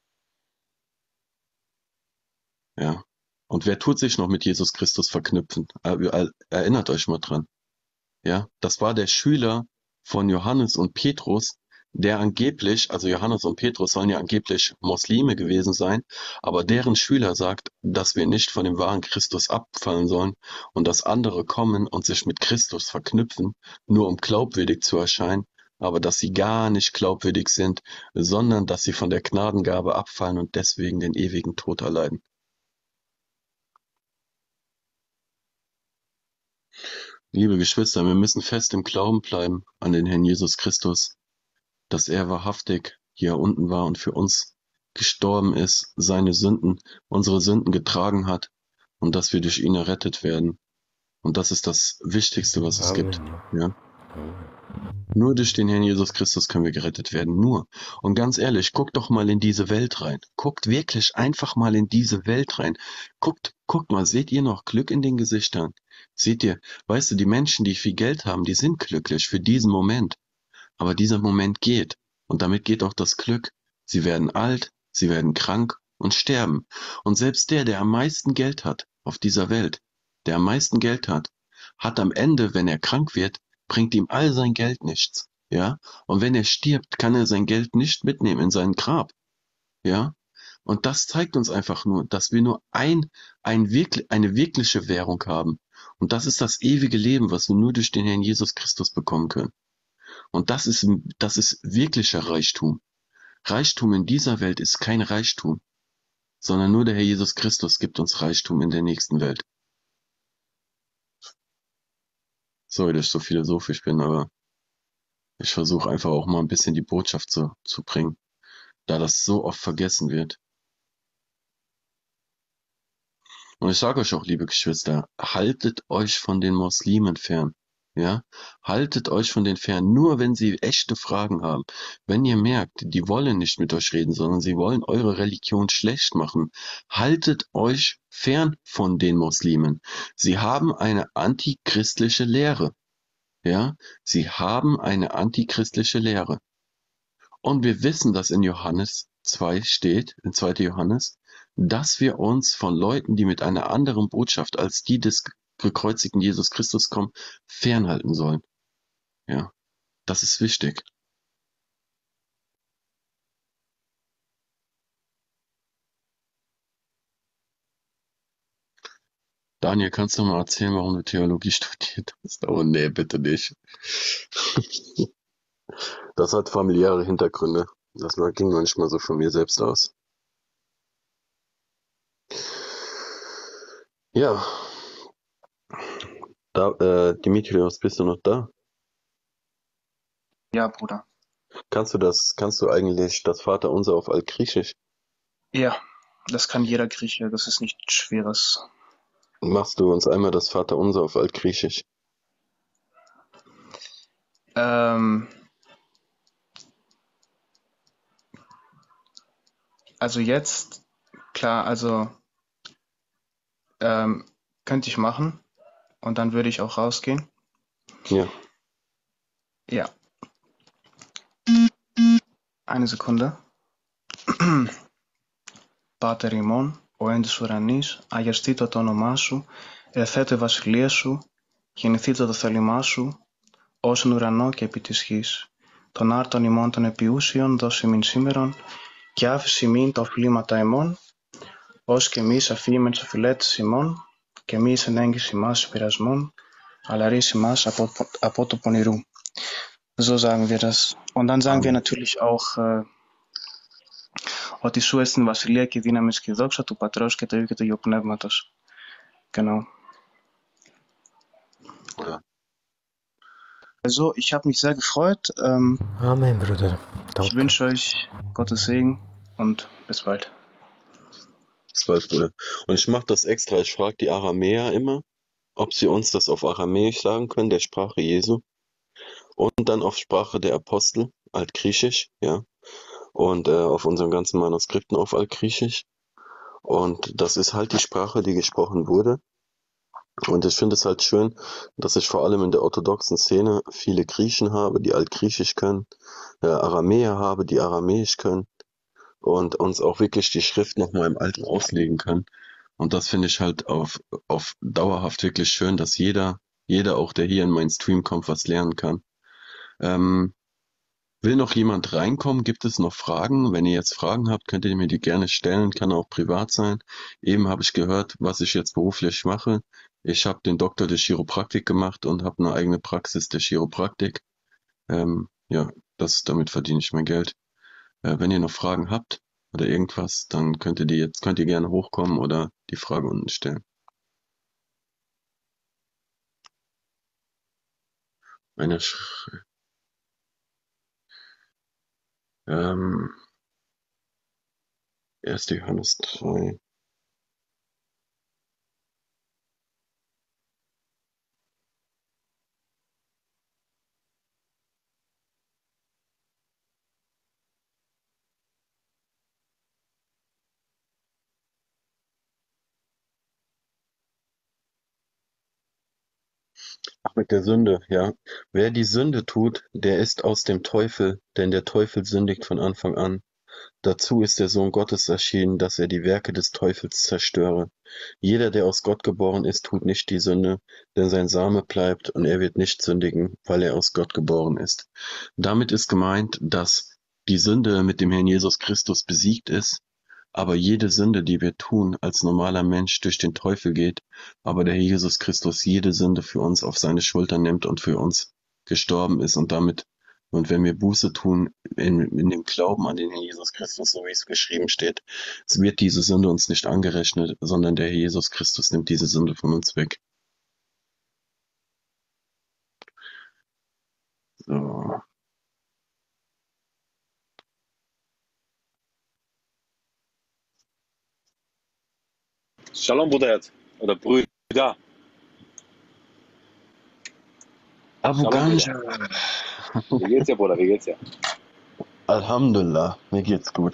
Ja. Und wer tut sich noch mit Jesus Christus verknüpfen? Erinnert euch mal dran. Ja, das war der Schüler von Johannes und Petrus, der angeblich, also Johannes und Petrus sollen ja angeblich Muslime gewesen sein, aber deren Schüler sagt, dass wir nicht von dem wahren Christus abfallen sollen und dass andere kommen und sich mit Christus verknüpfen, nur um glaubwürdig zu erscheinen, aber dass sie gar nicht glaubwürdig sind, sondern dass sie von der Gnadengabe abfallen und deswegen den ewigen Tod erleiden. Liebe Geschwister, wir müssen fest im Glauben bleiben an den Herrn Jesus Christus, dass er wahrhaftig hier unten war und für uns gestorben ist, seine Sünden, unsere Sünden getragen hat und dass wir durch ihn errettet werden. Und das ist das Wichtigste, was es gibt. Ja? Nur durch den Herrn Jesus Christus können wir gerettet werden. Nur. Und ganz ehrlich, guckt doch mal in diese Welt rein. Guckt wirklich einfach mal in diese Welt rein. Guckt, guckt mal, seht ihr noch Glück in den Gesichtern? Seht ihr, weißt du, die Menschen, die viel Geld haben, die sind glücklich für diesen Moment. Aber dieser Moment geht. Und damit geht auch das Glück. Sie werden alt, sie werden krank und sterben. Und selbst der, der am meisten Geld hat auf dieser Welt, der am meisten Geld hat, hat am Ende, wenn er krank wird, bringt ihm all sein Geld nichts. Ja? Und wenn er stirbt, kann er sein Geld nicht mitnehmen in sein Grab. Ja? Und das zeigt uns einfach nur, dass wir nur ein, ein wirklich, eine wirkliche Währung haben. Und das ist das ewige Leben, was wir nur durch den Herrn Jesus Christus bekommen können. Und das ist, das ist wirklicher Reichtum. Reichtum in dieser Welt ist kein Reichtum, sondern nur der Herr Jesus Christus gibt uns Reichtum in der nächsten Welt. Sorry, dass ich so philosophisch bin, aber ich versuche einfach auch mal ein bisschen die Botschaft zu, zu bringen, da das so oft vergessen wird. Und ich sage euch auch, liebe Geschwister, haltet euch von den Muslimen fern. Ja, haltet euch von den fern, nur wenn sie echte Fragen haben. Wenn ihr merkt, die wollen nicht mit euch reden, sondern sie wollen eure Religion schlecht machen, haltet euch fern von den Muslimen. Sie haben eine antichristliche Lehre. Ja, sie haben eine antichristliche Lehre. Und wir wissen, dass in Johannes zwei steht, in zweiter Johannes, dass wir uns von Leuten, die mit einer anderen Botschaft als die des gekreuzigten Jesus Christus kommen, fernhalten sollen. Ja, das ist wichtig. Daniel, kannst du mal erzählen, warum du Theologie studiert hast? Oh nee, bitte nicht. Das hat familiäre Hintergründe. Das war- ging manchmal so von mir selbst aus. Ja, da, äh, Dimitrios, bist du noch da? Ja, Bruder. Kannst du das, kannst du eigentlich das Vaterunser auf Altgriechisch? Ja, das kann jeder Grieche, das ist nichts Schweres. Machst du uns einmal das Vaterunser auf Altgriechisch? Ähm, also jetzt, klar, also ähm, könnte ich machen und dann würde ich auch rausgehen. Ja. Ja, eine Sekunde. Πάτερ ημών, ο εν της ουρανής, αγιαστήτω το όνομά σου, ερθέτω η βασιλεία σου, γεννηθήτω το θέλημά σου, ως εν ουρανό και επί της γης. Τον άρτον ημών των επιούσιων δώσει μην σήμερον, και άφηση μην τα οφειλήματα ημών, ως και εμείς αφήμεν τους οφειλέτες ημών, και μη εις εν έγκυση μας πειρασμών, αλλά ρίση μας από, από το πονηρού. So sagen wir das. Und dann sagen wir natürlich auch, äh, ότι σου έστειν βασιλεία και δύναμη και δόξα του Πατρός και του Υιού και του Αγίου Πνεύματος. Genau. Ja. Also, ich habe mich sehr gefreut. Ähm, Amen, Bruder. ich Danke. wünsche euch Gottes Segen und bis bald. Zwölf, Bruder. Und ich mache das extra. Ich frage die Aramäer immer, ob sie uns das auf Aramäisch sagen können, der Sprache Jesu. Und dann auf Sprache der Apostel, Altgriechisch, ja. Und äh, auf unseren ganzen Manuskripten auf Altgriechisch. Und das ist halt die Sprache, die gesprochen wurde. Und ich finde es halt schön, dass ich vor allem in der orthodoxen Szene viele Griechen habe, die Altgriechisch können, äh, Aramäer habe, die Aramäisch können und uns auch wirklich die Schrift nochmal im Alten auslegen können. Und das finde ich halt auf, auf dauerhaft wirklich schön, dass jeder, jeder auch, der hier in meinen Stream kommt, was lernen kann. Ähm, will noch jemand reinkommen? Gibt es noch Fragen? Wenn ihr jetzt Fragen habt, könnt ihr mir die gerne stellen, kann auch privat sein. Eben habe ich gehört, was ich jetzt beruflich mache. Ich habe den Doktor der Chiropraktik gemacht und habe eine eigene Praxis der Chiropraktik. Ähm, ja, das, damit verdiene ich mein Geld. Äh, wenn ihr noch Fragen habt oder irgendwas, dann könnt ihr die jetzt, könnt ihr gerne hochkommen oder die Frage unten stellen. Eine Sch ähm, erster Johannes drei. Ach, mit der Sünde, ja. Wer die Sünde tut, der ist aus dem Teufel, denn der Teufel sündigt von Anfang an. Dazu ist der Sohn Gottes erschienen, dass er die Werke des Teufels zerstöre. Jeder, der aus Gott geboren ist, tut nicht die Sünde, denn sein Same bleibt und er wird nicht sündigen, weil er aus Gott geboren ist. Damit ist gemeint, dass die Sünde mit dem Herrn Jesus Christus besiegt ist, aber jede Sünde, die wir tun, als normaler Mensch durch den Teufel geht, aber der Herr Jesus Christus jede Sünde für uns auf seine Schultern nimmt und für uns gestorben ist und damit, und wenn wir Buße tun in, in dem Glauben an den Herrn Jesus Christus, so wie es geschrieben steht, es wird diese Sünde uns nicht angerechnet, sondern der Herr Jesus Christus nimmt diese Sünde von uns weg. So. Shalom, Bruderherz. Oder Brüder. Abu Shalom, Ganja. Bruder. Wie geht's dir, Bruder? Wie geht's dir? Alhamdulillah, mir geht's gut.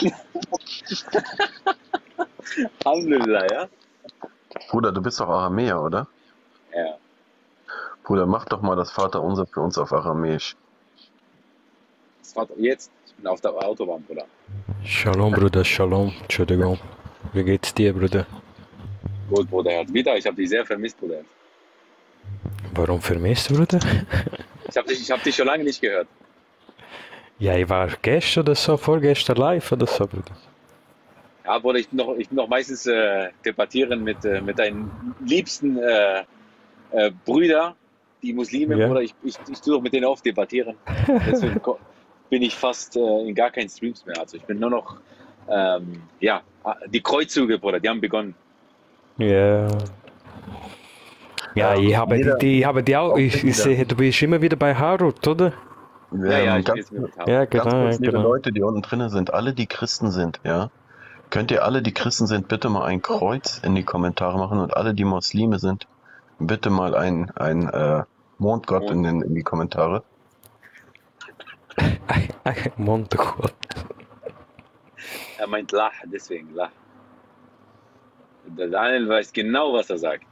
Alhamdulillah, ja? Bruder, du bist doch Aramäer, oder? Ja. Bruder, mach doch mal das Vaterunser für uns auf Aramäisch. Das war jetzt. Ich bin auf der Autobahn, Bruder. Shalom, Bruder, Shalom. Entschuldigung. Wie geht's dir, Bruder? Gut, Bruderherz. Wieder, ich habe dich sehr vermisst, Bruder. Warum vermisst, Bruder? Ich habe dich, ich hab dich schon lange nicht gehört. Ja, ich war gestern oder so, vorgestern live oder so, Bruder. Ja, Bruder, ich bin noch, ich bin noch meistens äh, debattieren mit, äh, mit deinen liebsten äh, äh, Brüder, die Muslime, Ja. Bruder. Ich, ich, ich tue doch mit denen oft debattieren. Deswegen ko- bin ich fast äh, in gar keinen Streams mehr. Also ich bin nur noch, ähm, ja, die Kreuzzüge, Bruder, die haben begonnen. Ja. Ja, Ähm, ich habe jeder, die, ich habe die auch, auch ich, ich wieder, sehe, du bist immer wieder bei Harut, oder? Ja, ja, ähm, ich ganz, lese mir mit Harut. Ja, ganz genau, ja, kurz, liebe genau. Leute, die unten drinnen sind, alle, die Christen sind, ja, könnt ihr alle, die Christen sind, bitte mal ein Kreuz in die Kommentare machen und alle, die Muslime sind, bitte mal ein, ein äh, Mondgott in, Und den, in die Kommentare. Mondgott. er meint Lach, deswegen Lach. Der Daniel weiß genau, was er sagt.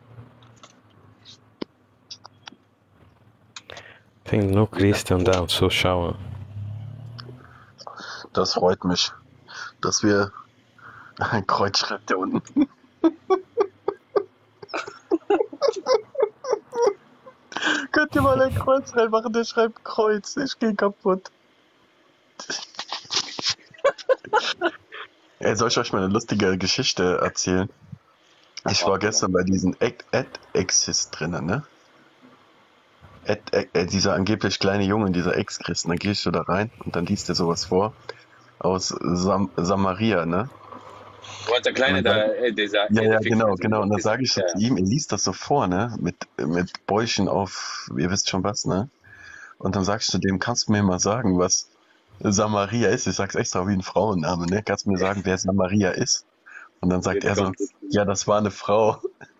Ich finde nur Christian da und so schauen. Das freut mich, dass wir ein Kreuz schreibt da unten. Könnt ihr mal ein Kreuz reinmachen, der schreibt Kreuz, ich geh kaputt. Ey, soll ich euch mal eine lustige Geschichte erzählen? Ich war gestern bei diesen Ad-Exist drinnen, ne? Ad, Ad, äh, dieser angeblich kleine Junge, dieser Ex-Christen, dann gehst du da rein und dann liest er sowas vor aus Sam Samaria, ne? Wo hat der Kleine Und dann, da, äh, dieser, ja, äh, ja, der Fix, genau, also genau. Und dann dieser, sage ich so ja, zu ihm, er liest das so vor, ne? Mit, mit Bäuchen auf, ihr wisst schon was, ne? Und dann sag ich zu dem, kannst du mir mal sagen, was Samaria ist? Ich sag's extra wie ein Frauenname, ne? Kannst du mir sagen, wer Samaria ist? Und dann sagt er so, ja, das war eine Frau.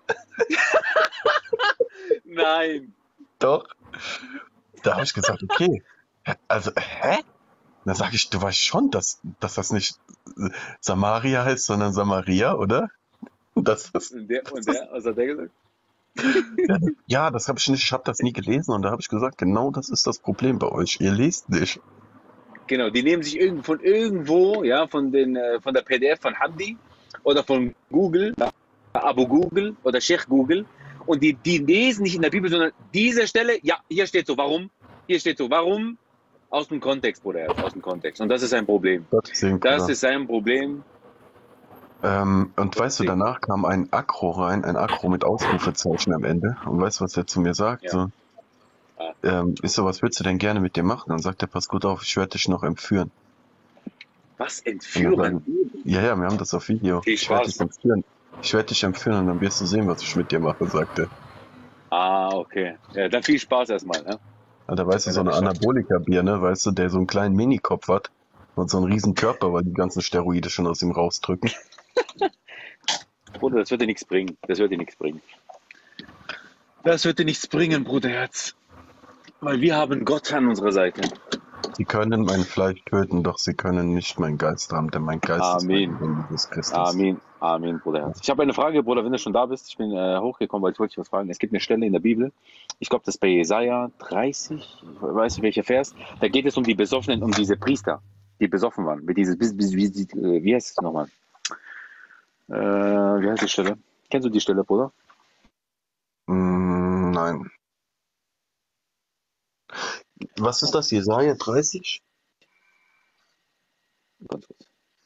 nein, Doch. Da habe ich gesagt, okay. Also, hä? Dann sage ich, du weißt schon, dass, dass das nicht Samaria heißt, sondern Samaria, oder? Das ist, und der, das und ist, der, was hat der gesagt? ja, das habe ich nicht, ich habe das nie gelesen und da habe ich gesagt, genau das ist das Problem bei euch. Ihr lest nicht. Genau, die nehmen sich irgend, von irgendwo, ja, von, den, äh, von der P D F von Hamdi oder von Google, ja, Abu Google oder Sheikh Google und die, die lesen nicht in der Bibel, sondern diese Stelle, ja, hier steht so, warum? Hier steht so, warum? Aus dem Kontext, Bruder, aus dem Kontext. Und das ist ein Problem. Deswegen, Das Bruder. ist ein Problem. Ähm, und weißt du, Deswegen, danach kam ein Akro rein, ein Akro mit Ausrufezeichen am Ende. Und weißt du, was er zu mir sagt? ja. So, ja. ähm, ich so, was willst du denn gerne mit dir machen? Dann sagt er, pass gut auf, ich werde dich noch entführen. Was Und dann entführen? sagen, ja, ja, wir haben das auf Video. Viel Ich werde dich Spaß. entführen. Ich werde dich entführen und dann wirst du sehen, was ich mit dir mache, sagt er. Ah, okay. Ja, dann viel Spaß erstmal, ne? Alter, weißt du, Wenn so er eine das schafft. Anabolika-Bier, ne, weißt du, der so einen kleinen Minikopf hat und so einen riesen Körper, weil die ganzen Steroide schon aus ihm rausdrücken. Bruder, das wird dir nichts bringen. Das wird dir nichts bringen. Das wird dir nichts bringen, Bruderherz. Weil wir haben Gott an unserer Seite. Sie können mein Fleisch töten, doch sie können nicht mein Geist haben, denn mein Geist ist mein Amen. Sohn Jesus Christus. Amen. Amen, Bruderherz. Ich habe eine Frage, Bruder, wenn du schon da bist. Ich bin äh, hochgekommen, weil ich wollte dich was fragen. Es gibt eine Stelle in der Bibel. Ich glaube, das ist bei Jesaja dreißig. Ich weiß nicht, welcher Vers. Da geht es um die Besoffenen, um diese Priester, die besoffen waren. Mit dieses, bis- bis- wie, wie, wie heißt es nochmal? Äh, wie heißt die Stelle? Kennst du die Stelle, Bruder? Mm, nein. Was ist das, Jesaja dreißig? Ganz kurz.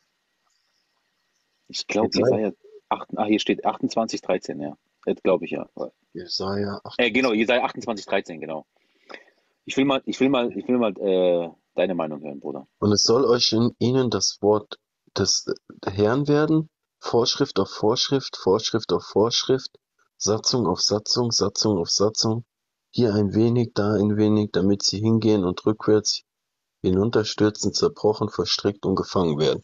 Ich glaube, Jesaja, Jesaja acht, ah, hier steht achtundzwanzig dreizehn, ja. Das glaube ich, ja. Jesaja Äh, genau, achtundzwanzig. Jesaja achtundzwanzig dreizehn, genau. Ich will mal, ich will mal, ich will mal äh, deine Meinung hören, Bruder. Und es soll euch in ihnen das Wort des Herrn werden, Vorschrift auf Vorschrift, Vorschrift auf Vorschrift, Satzung auf Satzung, Satzung auf Satzung, hier ein wenig, da ein wenig, damit sie hingehen und rückwärts hinunterstürzen, zerbrochen, verstrickt und gefangen werden.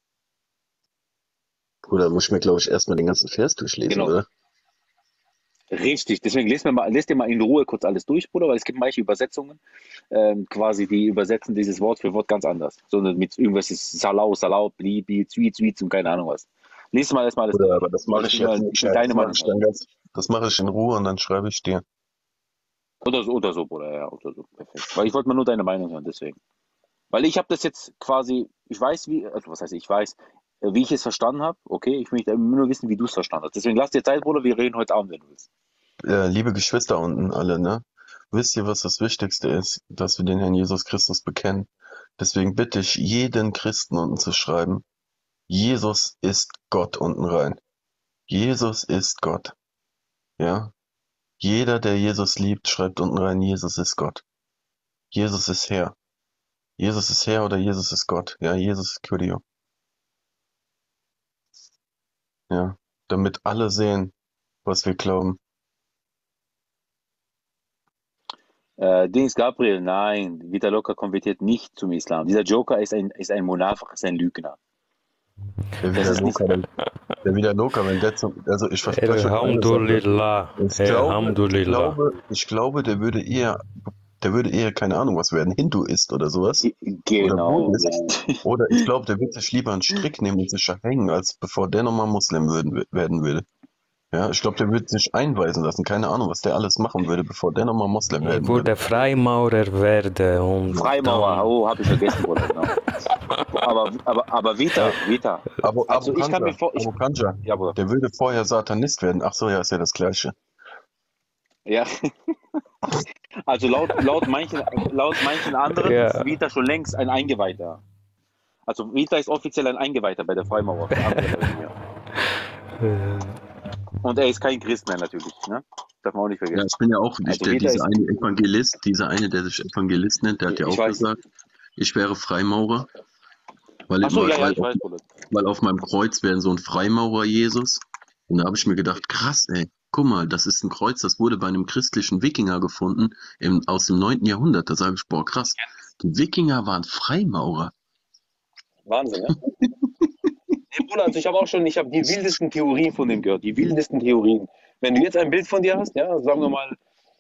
Bruder, muss ich mir, glaube ich, erstmal den ganzen Vers durchlesen, Genau, oder? richtig. Deswegen lest mir mal, lest dir mal in Ruhe kurz alles durch, Bruder, weil es gibt manche Übersetzungen, ähm, quasi, die übersetzen dieses Wort für Wort ganz anders. So mit irgendwas ist Salau, Salau, Bli, Bi, Zui, Zui und keine Ahnung was. Lies mal erstmal alles Bruder, durch. aber das mache Ich ich will jetzt mal nicht. ich will Ja, das deine mache Meinung ich hören. dann ganz, das mache ich in Ruhe und dann schreibe ich dir. Oder so, oder so, Bruder, ja, oder so. Perfekt. Weil ich wollte mal nur deine Meinung hören, deswegen. Weil ich habe das jetzt quasi, ich weiß, wie, also was heißt, ich weiß, äh, wie ich es verstanden habe. Okay, ich möchte nur wissen, wie du es verstanden hast. Deswegen lass dir Zeit, Bruder, wir reden heute Abend, wenn du willst. Äh, liebe Geschwister unten alle, ne? Wisst ihr, was das Wichtigste ist? Dass wir den Herrn Jesus Christus bekennen. Deswegen bitte ich jeden Christen unten zu schreiben, Jesus ist Gott unten rein. Jesus ist Gott. Ja. Jeder, der Jesus liebt, schreibt unten rein, Jesus ist Gott. Jesus ist Herr. Jesus ist Herr oder Jesus ist Gott. Ja, Jesus ist Kyrio. Ja. Damit alle sehen, was wir glauben. Äh, Dings Gabriel, nein, Vitor Locker konvertiert nicht zum Islam. Dieser Joker ist ein, ist ein Monafik, ist ein Lügner. Der Das wieder ist nicht, Loka, wenn, der wieder Loka, wenn der zum, also ich verspreche euch eine Sache. Alhamdulillah. Ich glaube, ich Alhamdulillah. glaube, ich glaube, der würde eher, der würde eher, keine Ahnung, was werden, Hinduist oder sowas. Oder genau, Buddhist. richtig. Oder ich glaube, der wird sich lieber einen Strick nehmen und sich hängen, als bevor der nochmal Muslim würden, werden würde. Ja, ich glaube, der würde sich einweisen lassen. Keine Ahnung, was der alles machen würde, bevor der nochmal Muslim Ich werden würde. würde Freimaurer werden und Freimaurer, dann. oh, habe ich vergessen, Bruder, genau. Aber, aber, aber Vita, Vita. Abu, Also Abu ich kann mir Kanja, vor, ich, Abu Kanja, ja, Bruder, der würde vorher Satanist werden. Ach so, ja, ist ja das Gleiche. ja. Also laut, laut manchen, laut manchen anderen ist Ja. Vita schon längst ein Eingeweihter. Also Vita ist offiziell ein Eingeweihter bei der Freimaurer. Für andere Leute, ja. Äh, Und er ist kein Christ mehr natürlich, ne? Darf man auch nicht Ja, vergessen. ich bin ja auch nicht Also der, Vita dieser ist, eine Evangelist, dieser eine, der sich Evangelist nennt, der hat ja ich auch weiß. gesagt, ich wäre Freimaurer, weil, Ach so, immer, ja, ja, weil, ich auf, weiß, Bruder. weil auf meinem Kreuz wäre so ein Freimaurer Jesus. Und da habe ich mir gedacht, krass, ey, guck mal, das ist ein Kreuz, das wurde bei einem christlichen Wikinger gefunden, im, aus dem neunten Jahrhundert. Da sage ich, boah, krass, die Wikinger waren Freimaurer. Wahnsinn, ne? Nee, Bruder, also ich habe auch schon, ich habe die wildesten Theorien von dem gehört, die wildesten Theorien. Wenn du jetzt ein Bild von dir hast, ja, sagen wir mal,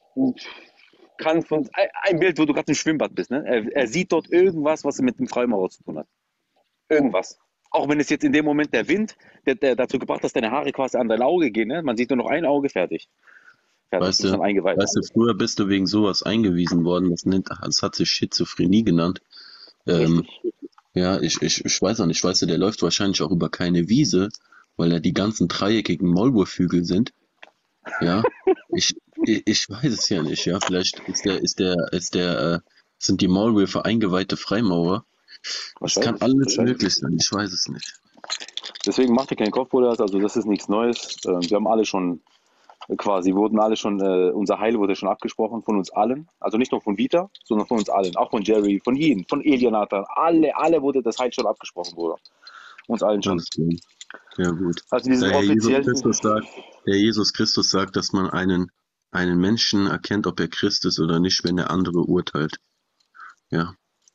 kann von, ein ein Bild, wo du gerade im Schwimmbad bist, ne? Er, er sieht dort irgendwas, was mit dem Freimaurer zu tun hat. Irgendwas. Auch wenn es jetzt in dem Moment der Wind, der, der dazu gebracht hat, dass deine Haare quasi an dein Auge gehen, ne? Man sieht nur noch ein Auge, fertig. Fertig, Weißt du bist du, dann eingeweiht. weißt du, früher bist du wegen sowas eingewiesen worden, das, nennt, das hat sich Schizophrenie genannt. Ähm, Richtig. ja, ich, ich, ich weiß auch nicht, weißt du, der läuft wahrscheinlich auch über keine Wiese, weil da die ganzen dreieckigen Maulwurfhügel sind. Ja, ich, ich, ich weiß es ja nicht, ja, vielleicht ist der, ist der, ist der, äh, sind die Maulwürfe eingeweihte Freimaurer. Das kann Wahrscheinlich, alles wahrscheinlich. möglich sein, ich weiß es nicht. Deswegen macht ihr keinen Kopf, Bruder, also das ist nichts Neues. Ähm, Wir haben alle schon quasi, wurden alle schon, äh, unser Heil wurde schon abgesprochen von uns allen. Also nicht nur von Vita, sondern von uns allen. Auch von Jerry, von jedem, von Elianathan. Alle, alle wurde das Heil schon abgesprochen, Bruder. Uns allen schon. Alles klar. Ja, gut. Also wir sind Der Herr Jesus offiziell. Christus sagt, der Jesus Christus sagt, dass man einen, einen Menschen erkennt, ob er Christ ist oder nicht, wenn der andere urteilt. Ja.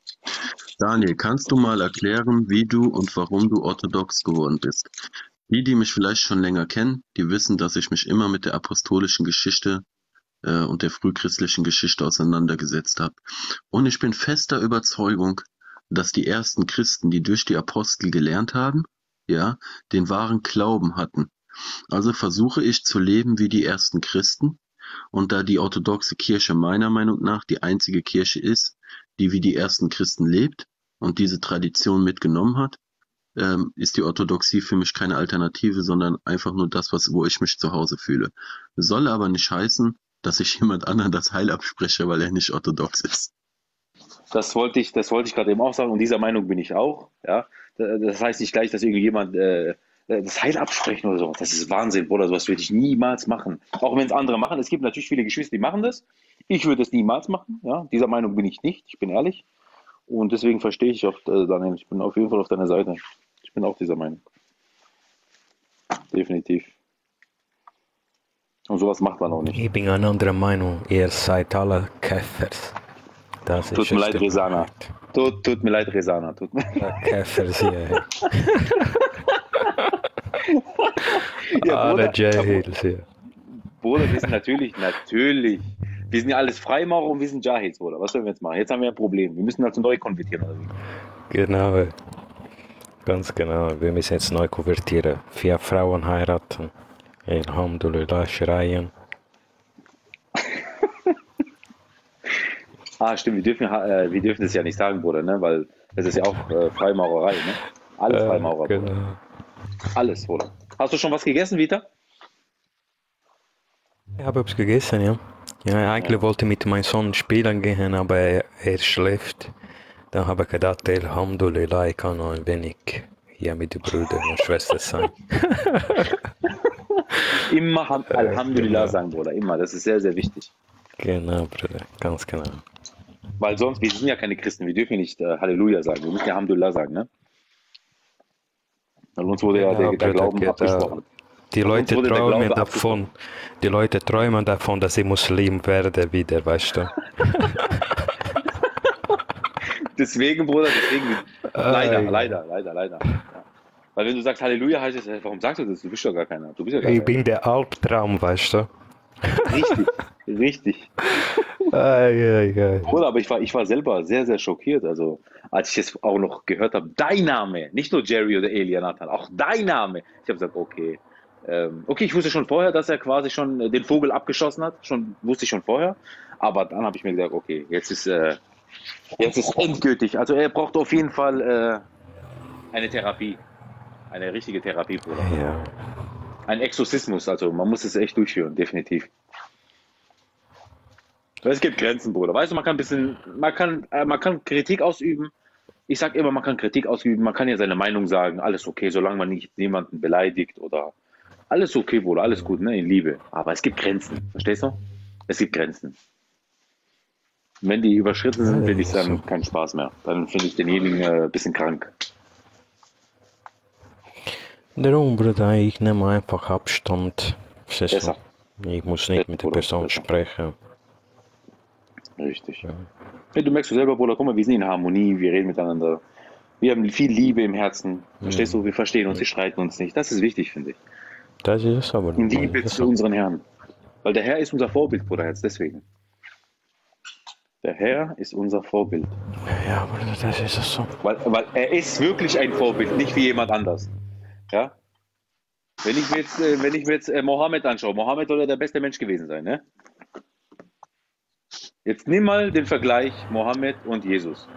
Daniel, kannst du mal erklären, wie du und warum du orthodox geworden bist? Die, die mich vielleicht schon länger kennen, die wissen, dass ich mich immer mit der apostolischen Geschichte äh, und der frühchristlichen Geschichte auseinandergesetzt habe. Und ich bin fester Überzeugung, dass die ersten Christen, die durch die Apostel gelernt haben, ja, den wahren Glauben hatten. Also versuche ich zu leben wie die ersten Christen. Und da die orthodoxe Kirche meiner Meinung nach die einzige Kirche ist, die wie die ersten Christen lebt und diese Tradition mitgenommen hat, ähm, ist die Orthodoxie für mich keine Alternative, sondern einfach nur das, was, wo ich mich zu Hause fühle. Soll aber nicht heißen, dass ich jemand anderen das Heil abspreche, weil er nicht orthodox ist. Das wollte ich, das wollte ich gerade eben auch sagen und dieser Meinung bin ich auch. Ja, das heißt nicht gleich, dass irgendjemand äh, das Heil absprechen oder so. Das ist Wahnsinn, Bruder. Sowas würde ich niemals machen. Auch wenn es andere machen. Es gibt natürlich viele Geschwister, die machen das. Ich würde es niemals machen. Ja, dieser Meinung bin ich nicht. Ich bin ehrlich. Und deswegen verstehe ich auch, äh, Daniel. Ich bin auf jeden Fall auf deiner Seite. Ich bin auch dieser Meinung. Definitiv. Und sowas macht man auch nicht. Ich bin eine andere Meinung. Ihr seid alle Käfers. Das Tut ist mir es leid, der Resana. Wahrheit. Tut, tut mir leid, Resana. Tut mir Käfers hier. Ja, Alle Bruder, Jahils hier. Bruder, wir sind natürlich, natürlich. Wir sind ja alles Freimaurer und wir sind Jahils, Bruder. Was sollen wir jetzt machen? Jetzt haben wir ein Problem. Wir müssen also neu konvertieren. Oder wie? Genau. Ganz genau. Wir müssen jetzt neu konvertieren. Vier Frauen heiraten. Alhamdulillah schreien. Ah, stimmt. Wir dürfen, äh, wir dürfen das ja nicht sagen, Bruder, ne? Weil das ist ja auch äh, Freimaurerei, ne? Alles Äh, Freimaurer, Bruder. genau. Alles, Bruder. Hast du schon was gegessen, Vita? Ich habe etwas gegessen, ja. Ja, eigentlich wollte ich mit meinem Sohn spielen gehen, aber er, er schläft. Dann habe ich gedacht, Alhamdulillah, ich kann noch ein wenig hier mit den Brüdern und Schwestern sein. Immer Ham- Alhamdulillah Genau. sagen, Bruder. Immer. Das ist sehr, sehr wichtig. Genau, Bruder, ganz genau. Weil sonst, wir sind ja keine Christen. Wir dürfen ja nicht äh, Halleluja sagen. Wir müssen ja Alhamdulillah sagen, ne? Weil uns wurde ja Genau, der, der Bruder, Glauben genau. abgesprochen. Die Uns Leute wurde der träumen Glaube davon, die Leute träumen davon, dass sie Muslim werden wieder, weißt du? Deswegen, Bruder, deswegen. Leider, Ei. leider, leider, leider. Ja. Weil wenn du sagst Halleluja, heißt es, äh, warum sagst du das? Du bist doch gar keiner. Du bist ja gar Ich keiner. bin der Albtraum, weißt du? Richtig, richtig. Ei, ei, ei. Bruder, aber ich war, ich war selber sehr, sehr schockiert. Also, als ich es auch noch gehört habe, dein Name, nicht nur Jerry oder Elia Nathan, auch dein Name. Ich habe gesagt, okay. Ähm, okay, ich wusste schon vorher, dass er quasi schon äh, den Vogel abgeschossen hat. Schon, wusste ich schon vorher. Aber dann habe ich mir gesagt, okay, jetzt ist, äh, jetzt ist endgültig. Also, er braucht auf jeden Fall äh, eine Therapie. Eine richtige Therapie, Bruder. Ja. Ein Exorzismus, also man muss es echt durchführen, definitiv. Es gibt Grenzen, Bruder. Weißt du, man kann ein bisschen, man kann, äh, man kann Kritik ausüben. Ich sag immer, man kann Kritik ausüben, man kann ja seine Meinung sagen, alles okay, solange man nicht jemanden beleidigt oder alles okay, Bruder, alles gut, ne, in Liebe. Aber es gibt Grenzen, verstehst du? Es gibt Grenzen. Und wenn die überschritten sind, finde ich dann keinen Spaß mehr. Dann finde ich denjenigen äh, ein bisschen krank. Darum, Bruder, ich nehme einfach Abstand. Verstehst du? Besser. Ich muss nicht mit der Bruder, Person besser. sprechen. Richtig. Hey, du merkst du selber, Bruder, guck mal, wir sind in Harmonie, wir reden miteinander. Wir haben viel Liebe im Herzen. Verstehst du? Wir verstehen uns, wir streiten uns nicht. Das ist wichtig, finde ich. Das ist es aber. In Liebe Das ist zu es. unseren Herrn. Weil der Herr ist unser Vorbild, Bruder, jetzt deswegen. Der Herr ist unser Vorbild. Ja, Bruder, das ist es so. Weil, weil er ist wirklich ein Vorbild, nicht wie jemand anders. Ja? Wenn ich mir jetzt, äh, wenn ich mir jetzt äh, Mohammed anschaue, Mohammed soll ja der beste Mensch gewesen sein, ne? Jetzt nimm mal den Vergleich Mohammed und Jesus.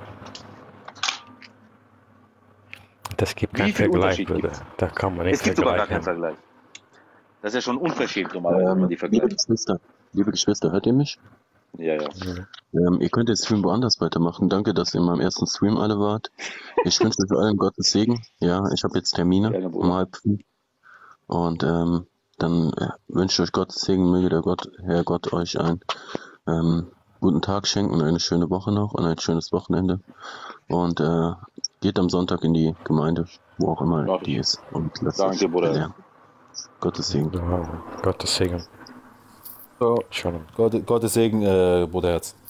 Das gibt Wie keinen viel Vergleich, Unterschied Bruder. gibt's? Da kann man nicht Es gibt sogar gar keinen vergleichen. Vergleich. Das ist ja schon unverschämt, normalerweise, wenn man die Ähm, liebe vergleicht. Geschwister, liebe Geschwister, hört ihr mich? Ja, ja. Ähm, ihr könnt den Stream woanders weitermachen. Danke, dass ihr in meinem ersten Stream alle wart. Ich wünsche euch allen Gottes Segen. Ja, ich habe jetzt Termine Gerne, Bruder. um halb fünf. Und ähm, dann äh, wünsche ich euch Gottes Segen. Möge der Gott, Herr Gott euch einen ähm, guten Tag schenken und eine schöne Woche noch und ein schönes Wochenende. Und äh, geht am Sonntag in die Gemeinde, wo auch immer Mach die ich. ist. Und lasst Danke, euch Bruder. belehren. Gottes Segen. Ja, Gottes Segen. So, Shalom. Gott, Gottes Segen, äh, Bruder Herz.